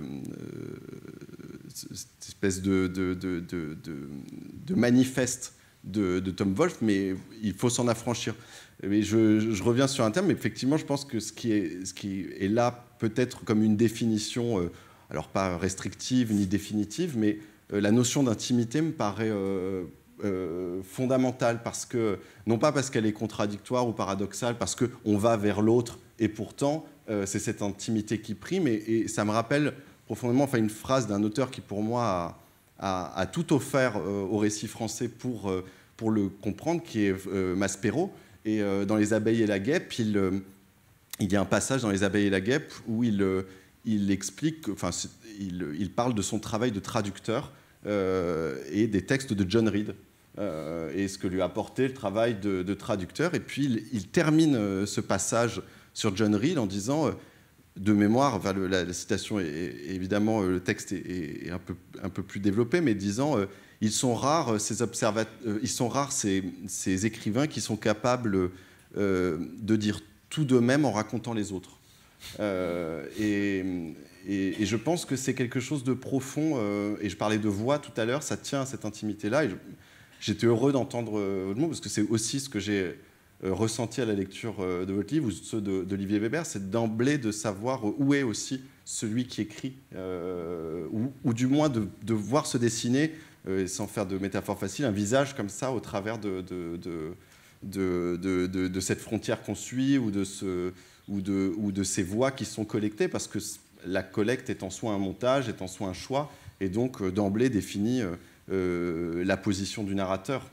cette espèce de, de, de, de, de manifeste de, de Tom Wolfe, mais il faut s'en affranchir. Mais je, je reviens sur un terme, mais effectivement, je pense que ce qui est, ce qui est là, peut-être comme une définition, euh, alors pas restrictive ni définitive, mais euh, la notion d'intimité me paraît... Euh, Euh, fondamentale, parce que, non pas parce qu'elle est contradictoire ou paradoxale, parce qu'on va vers l'autre, et pourtant euh, c'est cette intimité qui prime, et, et ça me rappelle profondément, enfin, une phrase d'un auteur qui pour moi a, a, a tout offert euh, au récit français pour, euh, pour le comprendre, qui est euh, Maspero, et euh, dans Les Abeilles et la Guêpe, il, euh, il y a un passage dans Les Abeilles et la Guêpe où il, euh, il explique, enfin il, il parle de son travail de traducteur euh, et des textes de John Reed. Euh, et ce que lui a apporté le travail de, de traducteur. Et puis il, il termine euh, ce passage sur John Reed en disant, euh, de mémoire, enfin, le, la, la citation est, est, évidemment, euh, le texte est, est un, peu, un peu plus développé, mais disant euh, ils sont rares ces observa- euh, ils sont rares ces, ces écrivains qui sont capables euh, de dire tout d'eux-mêmes en racontant les autres. Euh, et, et, et je pense que c'est quelque chose de profond. Euh, et je parlais de voix tout à l'heure, ça tient à cette intimité-là. Et je, J'étais heureux d'entendre votre mot, parce que c'est aussi ce que j'ai ressenti à la lecture de votre livre, ou ceux d'Olivier Weber, c'est d'emblée de savoir où est aussi celui qui écrit, euh, ou, ou du moins de, de voir se dessiner, euh, sans faire de métaphore facile, un visage comme ça au travers de, de, de, de, de, de, de cette frontière qu'on suit, ou de, ce, ou, de, ou de ces voix qui sont collectées, parce que la collecte est en soi un montage, est en soi un choix, et donc d'emblée définit... Euh, Euh, la position du narrateur.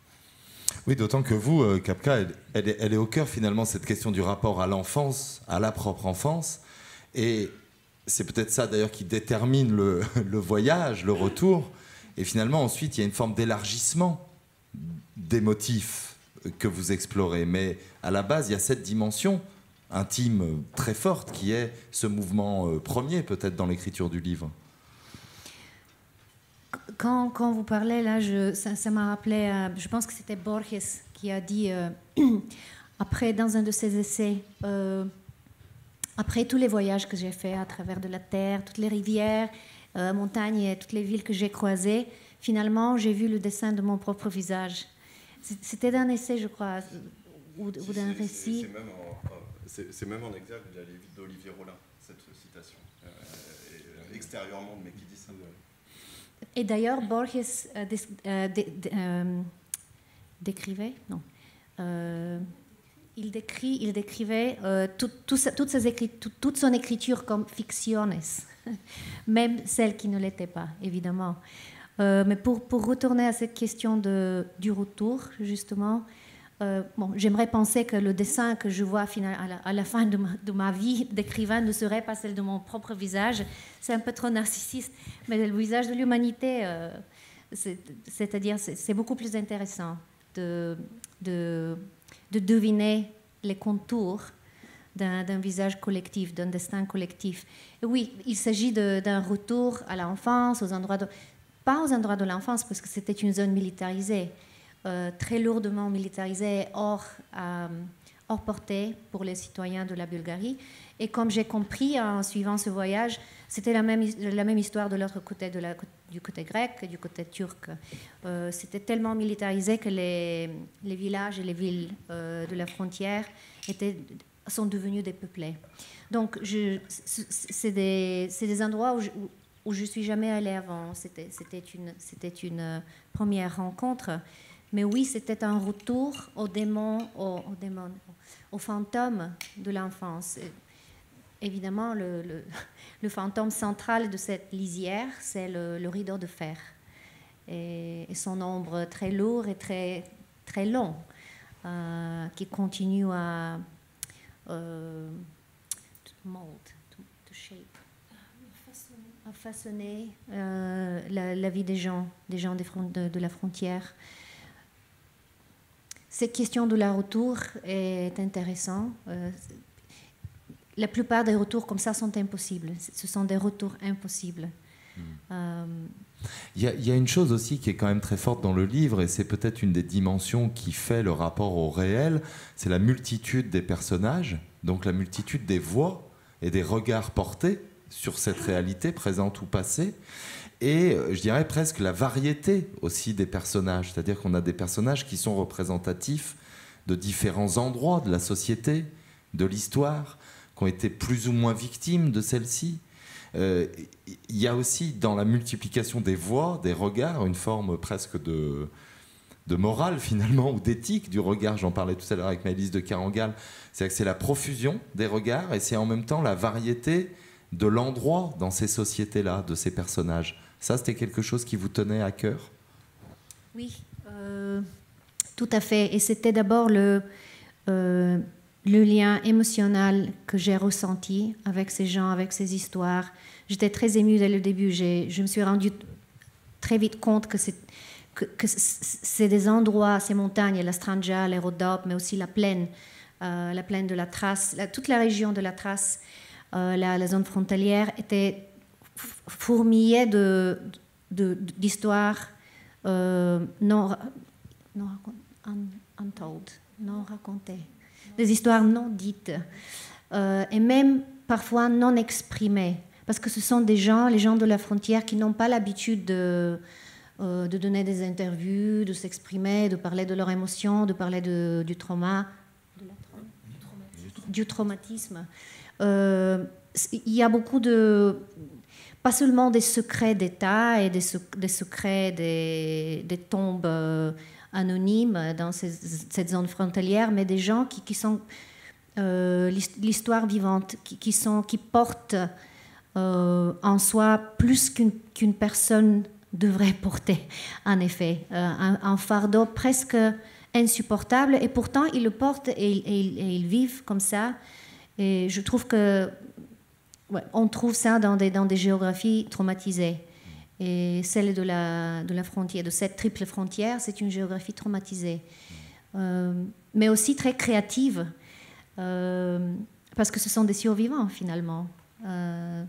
Oui, d'autant que vous, euh, Kapka, elle, elle, est, elle est au cœur finalement, cette question du rapport à l'enfance, à la propre enfance. Et c'est peut-être ça d'ailleurs qui détermine le, le voyage, le retour. Et finalement, ensuite, il y a une forme d'élargissement des motifs que vous explorez. Mais à la base, il y a cette dimension intime très forte qui est ce mouvement euh, premier peut-être dans l'écriture du livre. Quand, quand vous parlez, là, je, ça, ça m'a rappelé, euh, je pense que c'était Borges qui a dit, euh, après, dans un de ses essais, euh, après tous les voyages que j'ai faits à travers de la terre, toutes les rivières, euh, montagnes et toutes les villes que j'ai croisées, finalement, j'ai vu le dessin de mon propre visage. C'était d'un essai, je crois, ou, ou d'un récit. C'est même, en, même en exergue d'Olivier Rollin, cette citation, euh, extérieurement, mais qui dit ça. Et d'ailleurs, Borges euh, dé, euh, dé, dé, euh, décrivait, non, euh, il, décrit, il décrivait euh, tout, tout, toute, ses écrit, tout, toute son écriture comme fictiones, même celle qui ne l'était pas, évidemment. Euh, mais pour, pour retourner à cette question de, du retour, justement, euh, bon, j'aimerais penser que le dessin que je vois à la, à la fin de ma, de ma vie d'écrivain ne serait pas celle de mon propre visage. C'est un peu trop narcissiste, mais le visage de l'humanité, euh, c'est-à-dire c'est, c'est beaucoup plus intéressant de, de, de deviner les contours d'un, d'un visage collectif, d'un destin collectif. Et oui, il s'agit de, d'un retour à l'enfance, aux endroits de, pas aux endroits de l'enfance, parce que c'était une zone militarisée. Euh, très lourdement militarisé hors, euh, hors portée pour les citoyens de la Bulgarie. Et comme j'ai compris en suivant ce voyage, c'était la même, la même histoire de l'autre côté, de la, du côté grec et du côté turc. Euh, c'était tellement militarisé que les, les villages et les villes euh, de la frontière étaient, sont devenus dépeuplés. Donc, je, c'est, des, c'est des endroits où je, où je ne suis jamais allée avant. C'était, c'était, une, c'était une première rencontre. Mais oui, c'était un retour aux démons, aux, aux, démons, aux fantômes de l'enfance. Évidemment, le, le, le fantôme central de cette lisière, c'est le, le rideau de fer. Et, et son ombre très lourd et très, très long, euh, qui continue à euh, to mold, to, to shape, à façonner euh, la, la vie des gens, des gens des front, de, de la frontière. Cette question de la retour est intéressante. Euh, La plupart des retours comme ça sont impossibles. Ce sont des retours impossibles. Mmh. Euh... Il y a, il y a une chose aussi qui est quand même très forte dans le livre, et c'est peut-être une des dimensions qui fait le rapport au réel, c'est la multitude des personnages, donc la multitude des voix et des regards portés sur cette réalité, présente ou passée, et je dirais presque la variété aussi des personnages, c'est-à-dire qu'on a des personnages qui sont représentatifs de différents endroits de la société, de l'histoire, qui ont été plus ou moins victimes de celle-ci. Euh, il y a aussi dans la multiplication des voix, des regards, une forme presque de, de morale finalement, ou d'éthique du regard. J'en parlais tout à l'heure avec Maëlys de Kerangal. C'est-à-dire que c'est la profusion des regards et c'est en même temps la variété de l'endroit dans ces sociétés-là, de ces personnages. Ça, c'était quelque chose qui vous tenait à cœur? Oui, euh, tout à fait. Et c'était d'abord le... Euh, le lien émotionnel que j'ai ressenti avec ces gens, avec ces histoires. J'étais très émue dès le début. J'ai, je me suis rendue très vite compte que c'est, que, que c'est des endroits, ces montagnes, la Stranджa, les Rhodope, mais aussi la plaine, euh, la plaine de la Thrace, la, toute la région de la Thrace, euh, la, la zone frontalière, était fourmillée de, de, d'histoires euh, non, non untold, non racontées. Des histoires non dites euh, et même parfois non exprimées, parce que ce sont des gens, les gens de la frontière, qui n'ont pas l'habitude de, euh, de donner des interviews, de s'exprimer, de parler de leurs émotions, de parler de, du trauma, de la tra- du traumatisme. Euh, il y a beaucoup de... pas seulement des secrets d'État et des, sec- des secrets des, des tombes euh, anonymes dans ces, cette zone frontalière, mais des gens qui, qui sont euh, l'histoire vivante, qui, qui, sont, qui portent euh, en soi plus qu'une, qu'une personne devrait porter, en effet. Euh, un, un fardeau presque insupportable, et pourtant ils le portent et, et, et ils vivent comme ça. Et je trouve que ouais, on trouve ça dans des, dans des géographies traumatisées. Et celle de la, de la frontière, de cette triple frontière, c'est une géographie traumatisée, euh, mais aussi très créative, euh, parce que ce sont des survivants finalement. Euh,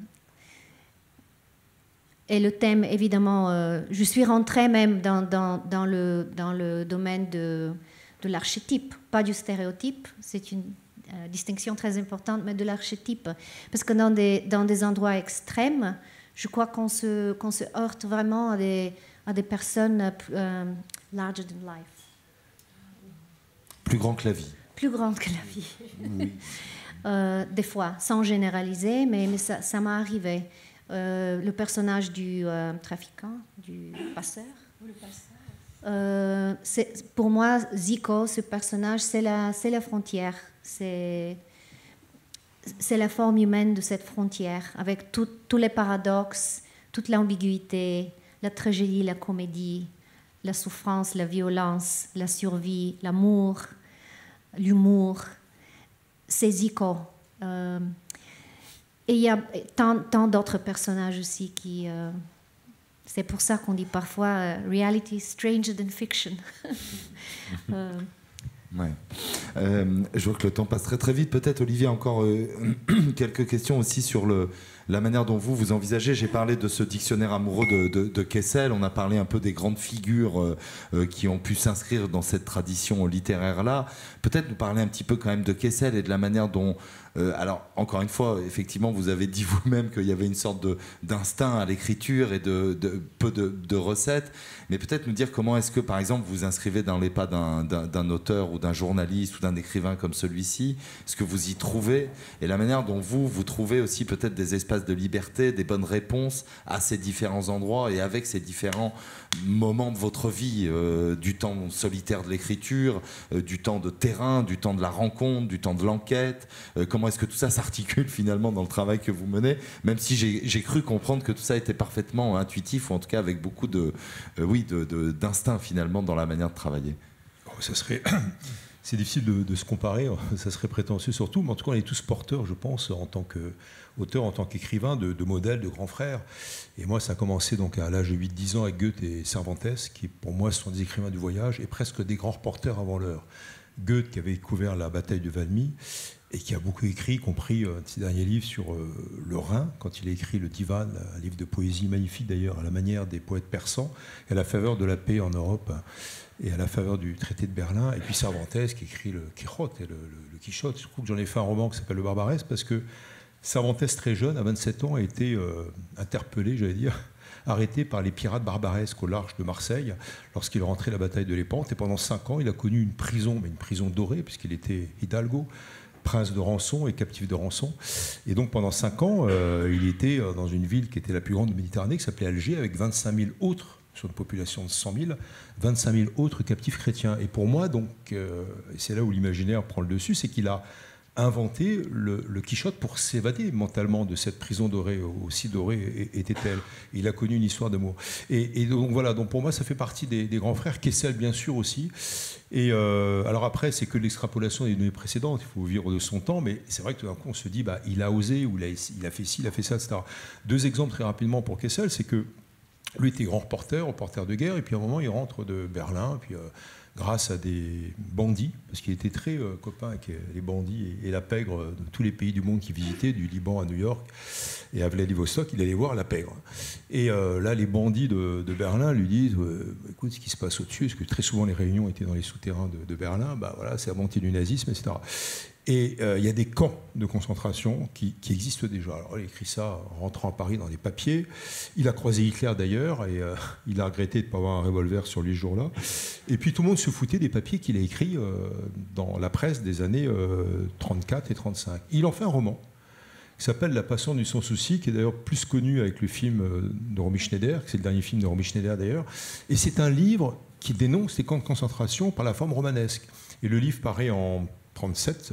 et le thème, évidemment, euh, je suis rentrée même dans, dans, dans, le, dans le domaine de, de l'archétype, pas du stéréotype, c'est une euh, distinction très importante, mais de l'archétype, parce que dans des, dans des endroits extrêmes, je crois qu'on se, qu'on se heurte vraiment à des, à des personnes euh, larger than life. Plus grand que la vie. Plus grande que la vie. Oui. euh, des fois, sans généraliser, mais, mais ça, ça m'est arrivé. Euh, le personnage du euh, trafiquant, du passeur. Le passeur. Euh, c'est, pour moi, Zico, ce personnage, c'est la, c'est la frontière. C'est... C'est la forme humaine de cette frontière, avec tout, tous les paradoxes, toute l'ambiguïté, la tragédie, la comédie, la souffrance, la violence, la survie, l'amour, l'humour. C'est Zico. Euh, et il y a tant, tant d'autres personnages aussi qui... Euh, c'est pour ça qu'on dit parfois uh, « reality is stranger than fiction ». euh, Ouais. Euh, je vois que le temps passe très très vite. Peut-être, Olivier, encore euh, quelques questions aussi sur le, la manière dont vous vous envisagez. J'ai parlé de ce dictionnaire amoureux de, de, de Kessel. On a parlé un peu des grandes figures euh, euh, qui ont pu s'inscrire dans cette tradition littéraire-là. Peut-être nous parler un petit peu quand même de Kessel et de la manière dont... Euh, alors, encore une fois, effectivement, vous avez dit vous-même qu'il y avait une sorte de, d'instinct à l'écriture et de, de peu de, de recettes. Mais peut-être nous dire comment est-ce que, par exemple, vous inscrivez dans les pas d'un, d'un, d'un auteur ou d'un journaliste ou d'un écrivain comme celui-ci, ce que vous y trouvez, et la manière dont vous, vous trouvez aussi peut-être des espaces de liberté, des bonnes réponses à ces différents endroits et avec ces différents moments de votre vie, euh, du temps solitaire de l'écriture, euh, du temps de terrain, du temps de la rencontre, du temps de l'enquête. Euh, comment est-ce que tout ça s'articule finalement dans le travail que vous menez, même si j'ai, j'ai cru comprendre que tout ça était parfaitement intuitif, ou en tout cas avec beaucoup de, euh, oui, de, de, d'instinct finalement dans la manière de travailler. Oh, ça serait... C'est difficile de, de se comparer, ça serait prétentieux surtout, mais en tout cas on est tous porteurs, je pense, en tant qu'auteur, en tant qu'écrivain, de, de modèles, de grands frères. Et moi ça a commencé donc à l'âge de huit dix ans avec Goethe et Cervantes, qui pour moi sont des écrivains du voyage et presque des grands reporters avant l'heure. Goethe qui avait découvert la bataille de Valmy et qui a beaucoup écrit, y compris un de ses derniers livres sur euh, le Rhin, quand il a écrit le Divan, un livre de poésie magnifique d'ailleurs, à la manière des poètes persans, et à la faveur de la paix en Europe, et à la faveur du traité de Berlin, et puis Cervantes qui écrit le Quichotte, et le, le, le Quichotte. Je trouve que j'en ai fait un roman qui s'appelle Le Barbarès, parce que Cervantes, très jeune, à vingt-sept ans, a été euh, interpellé, j'allais dire, arrêté par les pirates barbaresques au large de Marseille, lorsqu'il rentrait à la bataille de Lépante, et pendant cinq ans, il a connu une prison, mais une prison dorée, puisqu'il était hidalgo, prince de rançon et captif de rançon. Et donc pendant cinq ans, euh, il était dans une ville qui était la plus grande de Méditerranée, qui s'appelait Alger, avec vingt-cinq mille autres, sur une population de cent mille, vingt-cinq mille autres captifs chrétiens. Et pour moi, donc, euh, et c'est là où l'imaginaire prend le dessus, c'est qu'il a inventé le, le Quichotte pour s'évader mentalement de cette prison dorée, aussi dorée était-elle. Il a connu une histoire d'amour. Et, et donc voilà, donc pour moi, ça fait partie des, des grands frères. Kessel, bien sûr, aussi. Et euh, alors après, c'est que l'extrapolation des données précédentes, il faut vivre de son temps, mais c'est vrai que tout d'un coup, on se dit, bah, il a osé, ou il a, il a fait ci, il a fait ça, et cetera. Deux exemples très rapidement pour Kessel, c'est que lui était grand reporter, reporter de guerre, et puis à un moment, il rentre de Berlin, puis... Euh, grâce à des bandits, parce qu'il était très euh, copain avec les bandits et, et la pègre de tous les pays du monde qu'il visitait, du Liban à New York et à Vladivostok, il allait voir la pègre. Et euh, là, les bandits de, de Berlin lui disent euh, « Écoute, ce qui se passe au-dessus, parce que très souvent les réunions étaient dans les souterrains de, de Berlin, bah, voilà, c'est la montée du nazisme, et cetera » Et il euh, y a des camps de concentration qui, qui existent déjà. Alors, il a écrit ça en rentrant à Paris dans les papiers. Il a croisé Hitler d'ailleurs, et euh, il a regretté de ne pas avoir un revolver sur lui ce jour-là. Et puis tout le monde se foutait des papiers qu'il a écrits euh, dans la presse des années euh, trente-quatre et trente-cinq. Il en fait un roman qui s'appelle La Passion du sans-souci, qui est d'ailleurs plus connu avec le film de Romy Schneider, c'est le dernier film de Romy Schneider d'ailleurs. Et c'est un livre qui dénonce les camps de concentration par la forme romanesque. Et le livre paraît en trente-sept.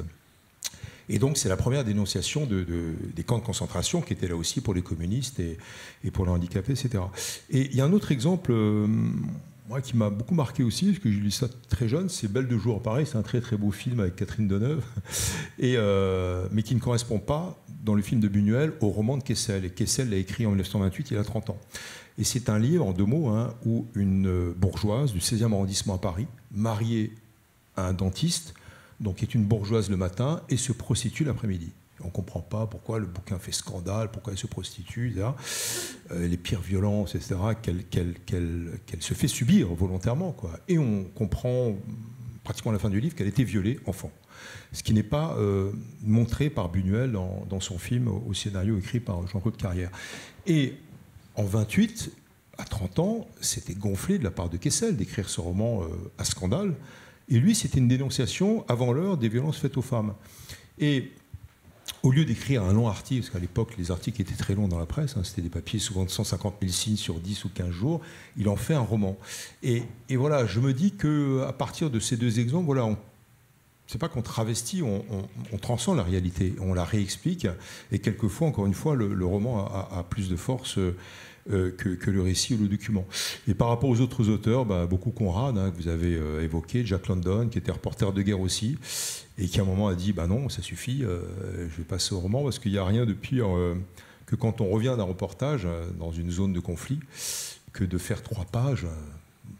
Et donc, c'est la première dénonciation de, de, des camps de concentration qui étaient là aussi pour les communistes et, et pour les handicapés, et cetera. Et il y a un autre exemple, euh, moi, qui m'a beaucoup marqué aussi, parce que j'ai lu ça très jeune, c'est Belle de jour. Pareil, c'est un très très beau film avec Catherine Deneuve, et, euh, mais qui ne correspond pas, dans le film de Buñuel, au roman de Kessel. Et Kessel l'a écrit en mille neuf cent vingt-huit, il a trente ans. Et c'est un livre, en deux mots, hein, où une bourgeoise du seizième arrondissement à Paris, mariée à un dentiste, donc qui est une bourgeoise le matin et se prostitue l'après-midi. On ne comprend pas pourquoi le bouquin fait scandale, pourquoi elle se prostitue, et cetera. Euh, les pires violences, et cetera, qu'elle, qu'elle, qu'elle, qu'elle se fait subir volontairement, quoi. Et on comprend pratiquement à la fin du livre qu'elle était violée enfant. Ce qui n'est pas euh, montré par Buñuel dans, dans son film au, au scénario écrit par Jean-Claude Carrière. Et en vingt-huit, à trente ans, c'était gonflé de la part de Kessel d'écrire ce roman euh, à scandale. Et lui, c'était une dénonciation avant l'heure des violences faites aux femmes. Et au lieu d'écrire un long article, parce qu'à l'époque, les articles étaient très longs dans la presse, hein, c'était des papiers souvent de cent cinquante mille signes sur dix ou quinze jours, il en fait un roman. Et, et voilà, je me dis qu'à partir de ces deux exemples, voilà, on, c'est pas qu'on travestit, on, on, on transcende la réalité, on la réexplique, et quelquefois, encore une fois, le, le roman a, a, a plus de force Euh, que, que le récit ou le document. Et par rapport aux autres auteurs, bah, beaucoup Conrad, hein, que vous avez euh, évoqué, Jack London, qui était reporter de guerre aussi, et qui à un moment a dit bah non, ça suffit, euh, je vais passer au roman, parce qu'il n'y a rien de pire euh, que quand on revient d'un reportage euh, dans une zone de conflit, que de faire trois pages, euh,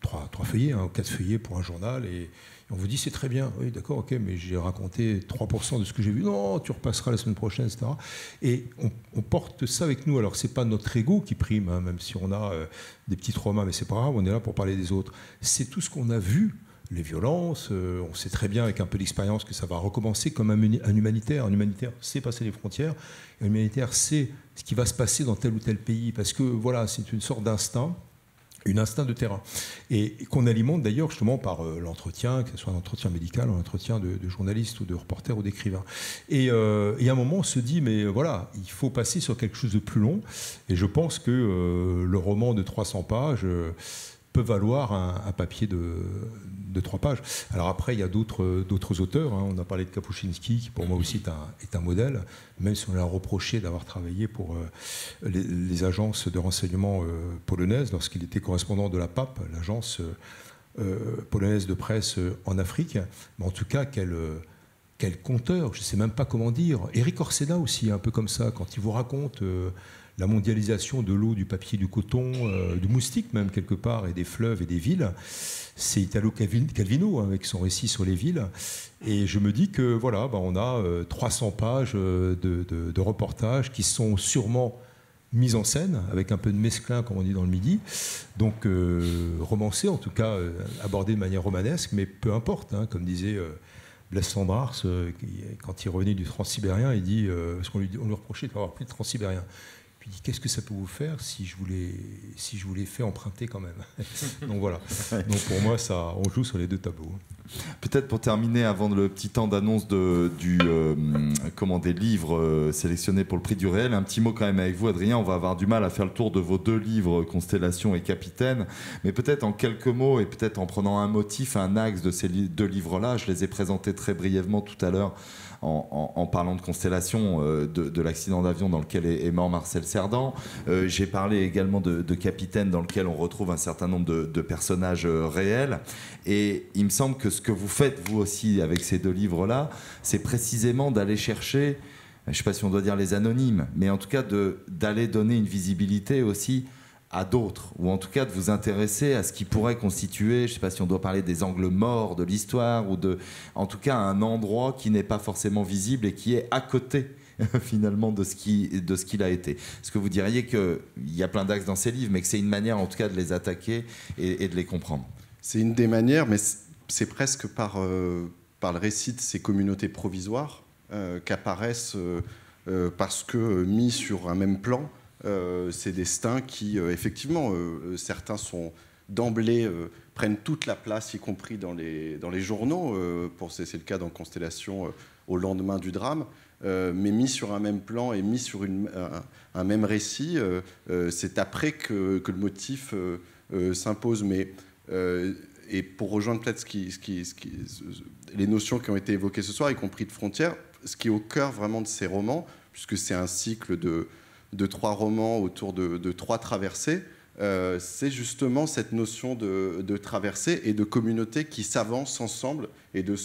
trois, trois feuillets, hein, quatre feuillets pour un journal, et, et on vous dit c'est très bien, oui d'accord, ok, mais j'ai raconté trois pour cent de ce que j'ai vu, non, tu repasseras la semaine prochaine, et cetera. Et on, on porte ça avec nous, alors c'est pas notre ego qui prime, hein, même si on a euh, des petits traumas, mais c'est pas grave, on est là pour parler des autres. C'est tout ce qu'on a vu, les violences, euh, on sait très bien avec un peu d'expérience que ça va recommencer comme un, un humanitaire. Un humanitaire sait passer les frontières, et un humanitaire sait ce qui va se passer dans tel ou tel pays, parce que voilà, c'est une sorte d'instinct, une instinct de terrain, et, et qu'on alimente d'ailleurs justement par euh, l'entretien, que ce soit un entretien médical, un entretien de, de journalistes ou de reporters ou d'écrivains. Et, euh, et à un moment, on se dit, mais voilà, il faut passer sur quelque chose de plus long, et je pense que euh, le roman de trois cents pages euh, peut valoir un, un papier de, de trois pages. Alors après, il y a d'autres, d'autres auteurs. Hein. On a parlé de Kapuscinski, qui pour moi aussi est un, est un modèle, même si on l'a reproché d'avoir travaillé pour euh, les, les agences de renseignement euh, polonaises, lorsqu'il était correspondant de la P A P, l'agence euh, polonaise de presse euh, en Afrique. Mais en tout cas, quel, euh, quel conteur, je ne sais même pas comment dire. Éric Orsena aussi, un peu comme ça, quand il vous raconte... Euh, la mondialisation de l'eau, du papier, du coton, euh, du moustique même quelque part, et des fleuves et des villes. C'est Italo Calvino hein, avec son récit sur les villes. Et je me dis que voilà, bah, on a euh, trois cents pages euh, de, de, de reportages qui sont sûrement mises en scène, avec un peu de mesclin, comme on dit dans le Midi. Donc euh, romancé, en tout cas euh, abordé de manière romanesque, mais peu importe, hein, comme disait... Euh, Blaise Cendrars, euh, quand il revenait du transsibérien, il dit, euh, parce qu'on lui, on lui reprochait d'avoir pris le transsibérien. Puis il dit, qu'est-ce que ça peut vous faire si je vous l'ai, si je vous l'ai fait emprunter quand même. Donc voilà. Donc pour moi, ça, on joue sur les deux tableaux. Peut-être pour terminer, avant le petit temps d'annonce de, du, euh, comment, des livres euh, sélectionnés pour le prix du réel, un petit mot quand même avec vous, Adrien. On va avoir du mal à faire le tour de vos deux livres, Constellation et Capitaine, mais peut-être en quelques mots et peut-être en prenant un motif, un axe de ces li- deux livres-là. Je les ai présentés très brièvement tout à l'heure en, en, en parlant de Constellation, euh, de, de l'accident d'avion dans lequel est, est mort Marcel Cerdan. Euh, j'ai parlé également de, de Capitaine, dans lequel on retrouve un certain nombre de, de personnages euh, réels. Et il me semble que ce que vous faites, vous aussi, avec ces deux livres-là, c'est précisément d'aller chercher, je ne sais pas si on doit dire les anonymes, mais en tout cas de, d'aller donner une visibilité aussi à d'autres, ou en tout cas de vous intéresser à ce qui pourrait constituer, je ne sais pas si on doit parler des angles morts de l'histoire, ou de, en tout cas un endroit qui n'est pas forcément visible et qui est à côté finalement de ce, qui, de ce qu'il a été. Est-ce que vous diriez qu'il y a plein d'axes dans ces livres, mais que c'est une manière en tout cas de les attaquer et, et de les comprendre? C'est une des manières, mais c'est presque par, euh, par le récit de ces communautés provisoires euh, qu'apparaissent, euh, euh, parce que euh, mis sur un même plan, euh, ces destins qui, euh, effectivement, euh, certains sont d'emblée, euh, prennent toute la place, y compris dans les, dans les journaux, euh, pour, c'est, c'est le cas dans Constellation, euh, au lendemain du drame, euh, mais mis sur un même plan et mis sur une, un, un même récit, euh, euh, c'est après que, que le motif euh, euh, s'impose. Mais Euh, et pour rejoindre peut-être ce qui, ce qui, ce qui, les notions qui ont été évoquées ce soir, y compris de frontières, ce qui est au cœur vraiment de ces romans, puisque c'est un cycle de, de trois romans autour de, de trois traversées, euh, c'est justement cette notion de, de traversée et de communauté qui s'avance ensemble, et de,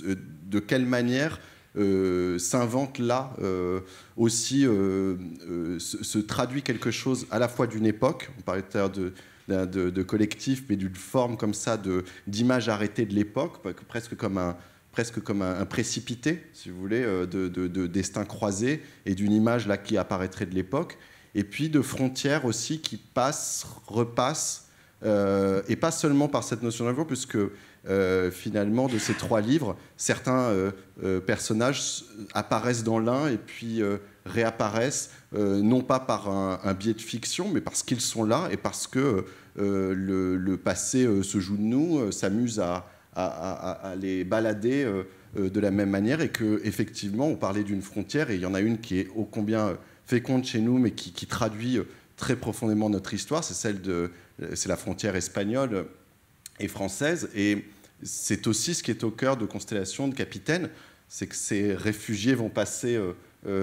de quelle manière euh, s'invente là euh, aussi, euh, euh, se, se traduit quelque chose à la fois d'une époque, on parlait tout à l'heure de De, de collectif, mais d'une forme comme ça de, d'image arrêtée de l'époque, presque comme un, presque comme un, un précipité, si vous voulez, de, de, de destin croisé, et d'une image là qui apparaîtrait de l'époque, et puis de frontières aussi qui passent, repassent, euh, et pas seulement par cette notion d'amour, puisque euh, finalement, de ces trois livres, certains euh, euh, personnages apparaissent dans l'un et puis euh, réapparaissent, euh, non pas par un, un biais de fiction, mais parce qu'ils sont là et parce que euh, le, le passé euh, se joue de nous, euh, s'amuse à, à, à, à les balader euh, euh, de la même manière, et qu'effectivement, on parlait d'une frontière, et il y en a une qui est ô combien féconde chez nous, mais qui, qui traduit très profondément notre histoire, c'est celle de, c'est la frontière espagnole et française, et c'est aussi ce qui est au cœur de Constellation, de Capitaine, c'est que ces réfugiés vont passer euh,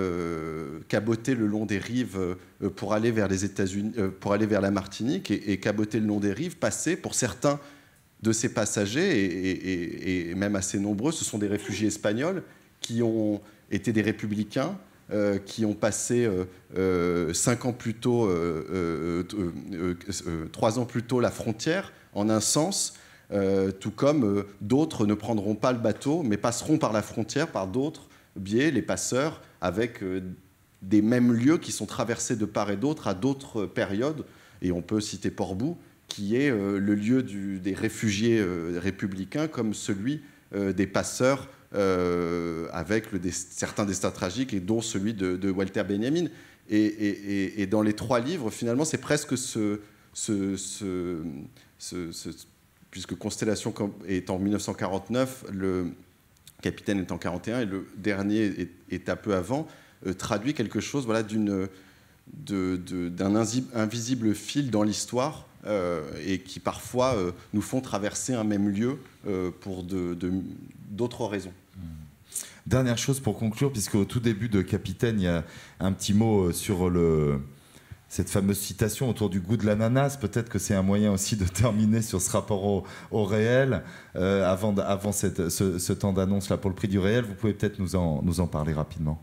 euh, caboter le long des rives euh, pour aller vers les États-Unis, euh, pour aller vers la Martinique, et, et caboter le long des rives, passer, pour certains de ces passagers, et, et, et même assez nombreux, ce sont des réfugiés espagnols qui ont été des républicains, euh, qui ont passé euh, euh, cinq ans plus tôt, euh, euh, euh, euh, trois ans plus tôt la frontière, en un sens, euh, tout comme euh, d'autres ne prendront pas le bateau, mais passeront par la frontière par d'autres biais, les passeurs, avec euh, des mêmes lieux qui sont traversés de part et d'autre à d'autres périodes. Et on peut citer Port-Bou, qui est euh, le lieu du, des réfugiés euh, républicains, comme celui euh, des passeurs, euh, avec le, des, certains destins tragiques, et dont celui de, de Walter Benjamin. Et, et, et dans les trois livres, finalement, c'est presque ce... ce, ce, ce, ce puisque Constellation est en mille neuf cent quarante-neuf, le Capitaine est en quarante et un, et le dernier est, est un peu avant, euh, traduit quelque chose, voilà, d'une... De, de, d'un invisible fil dans l'histoire, euh, et qui parfois euh, nous font traverser un même lieu euh, pour de, de, d'autres raisons. Dernière chose pour conclure, puisque au tout début de Capitaine, il y a un petit mot sur le, cette fameuse citation autour du goût de l'ananas. Peut-être que c'est un moyen aussi de terminer sur ce rapport au, au réel. Euh, avant avant cette, ce, ce temps d'annonce là pour le prix du réel, vous pouvez peut-être nous en, nous en parler rapidement.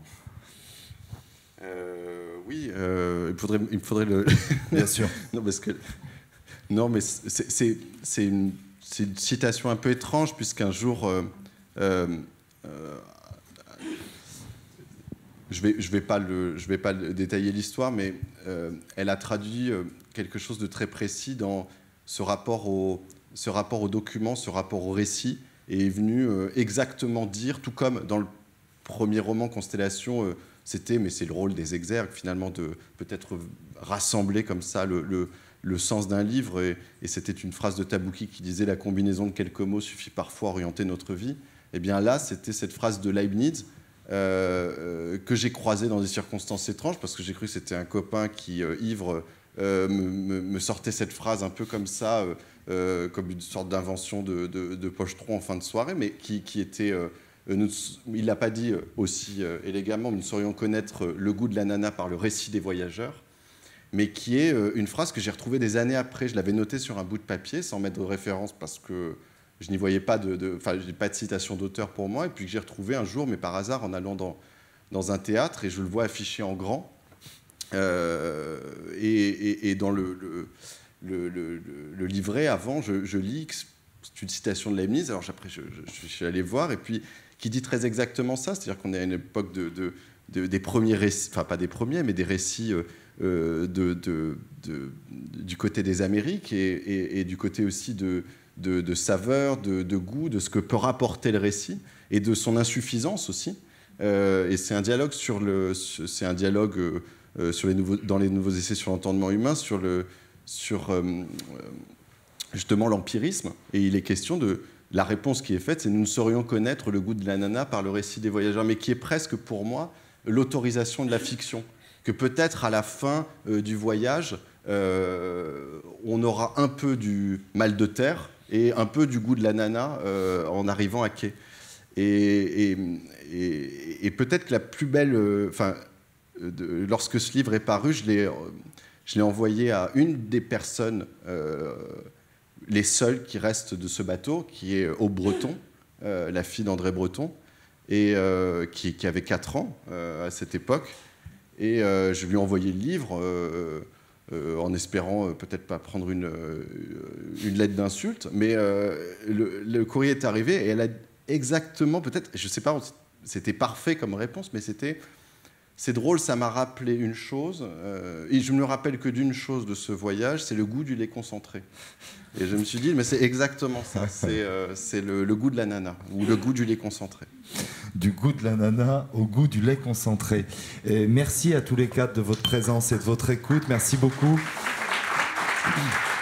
Oui, euh, il, faudrait, il me faudrait le... Bien sûr. non, parce que... non, mais c'est, c'est, c'est, une, c'est une citation un peu étrange, puisqu'un jour... Euh, euh, euh, je ne vais, je vais pas le, je vais pas le détailler l'histoire, mais euh, elle a traduit quelque chose de très précis dans ce rapport au, ce rapport au document, ce rapport au récit, et est venue euh, exactement dire, tout comme dans le premier roman Constellation... Euh, C'était, mais c'est le rôle des exergues, finalement, de peut-être rassembler comme ça le, le, le sens d'un livre. Et, et c'était une phrase de Tabouki qui disait « La combinaison de quelques mots suffit parfois à orienter notre vie ». Et bien là, c'était cette phrase de Leibniz euh, que j'ai croisée dans des circonstances étranges, parce que j'ai cru que c'était un copain qui, euh, ivre, euh, me, me sortait cette phrase un peu comme ça, euh, euh, comme une sorte d'invention de, de, de pochetron en fin de soirée, mais qui, qui était... Euh, Nous, il ne l'a pas dit aussi euh, élégamment, mais nous saurions connaître le goût de l'ananas par le récit des voyageurs, mais qui est euh, une phrase que j'ai retrouvée des années après. Je l'avais notée sur un bout de papier, sans mettre de référence, parce que je n'y voyais pas de, de, enfin, j'ai pas de citation d'auteur pour moi, et puis que j'ai retrouvé un jour, mais par hasard, en allant dans, dans un théâtre, et je le vois affiché en grand, euh, et, et, et dans le, le, le, le, le livret, avant, je, je lis, c'est une citation de Leibniz, alors après, je, je, je suis allé voir, et puis... qui dit très exactement ça, c'est-à-dire qu'on est à une époque de, de, de, des premiers récits, enfin pas des premiers, mais des récits euh, de, de, de, du côté des Amériques et, et, et du côté aussi de, de, de saveur, de, de goût, de ce que peut rapporter le récit et de son insuffisance aussi. Euh, et c'est un dialogue sur le, c'est un dialogue euh, sur les nouveaux, dans les nouveaux essais sur l'entendement humain, sur le, sur euh, justement l'empirisme, et il est question de la réponse qui est faite, c'est « nous ne saurions connaître le goût de l'ananas par le récit des voyageurs », mais qui est presque pour moi l'autorisation de la fiction. Que peut-être à la fin euh, du voyage, euh, on aura un peu du mal de terre et un peu du goût de l'ananas euh, en arrivant à quai. Et, et, et, et peut-être que la plus belle... Enfin, euh, lorsque ce livre est paru, je l'ai, je l'ai envoyé à une des personnes... Euh, les seuls qui restent de ce bateau, qui est Aube Breton, euh, la fille d'André Breton, et, euh, qui, qui avait quatre ans euh, à cette époque. Et euh, je lui ai envoyé le livre euh, euh, en espérant euh, peut-être pas prendre une, euh, une lettre d'insulte, mais euh, le, le courrier est arrivé et elle a exactement, peut-être, je ne sais pas, c'était parfait comme réponse, mais c'était... C'est drôle, ça m'a rappelé une chose, euh, et je ne me rappelle que d'une chose de ce voyage, c'est le goût du lait concentré. Et je me suis dit, mais c'est exactement ça, c'est, euh, c'est le, le goût de l'ananas, ou le goût du lait concentré. Du goût de l'ananas au goût du lait concentré. Et merci à tous les quatre de votre présence et de votre écoute, merci beaucoup.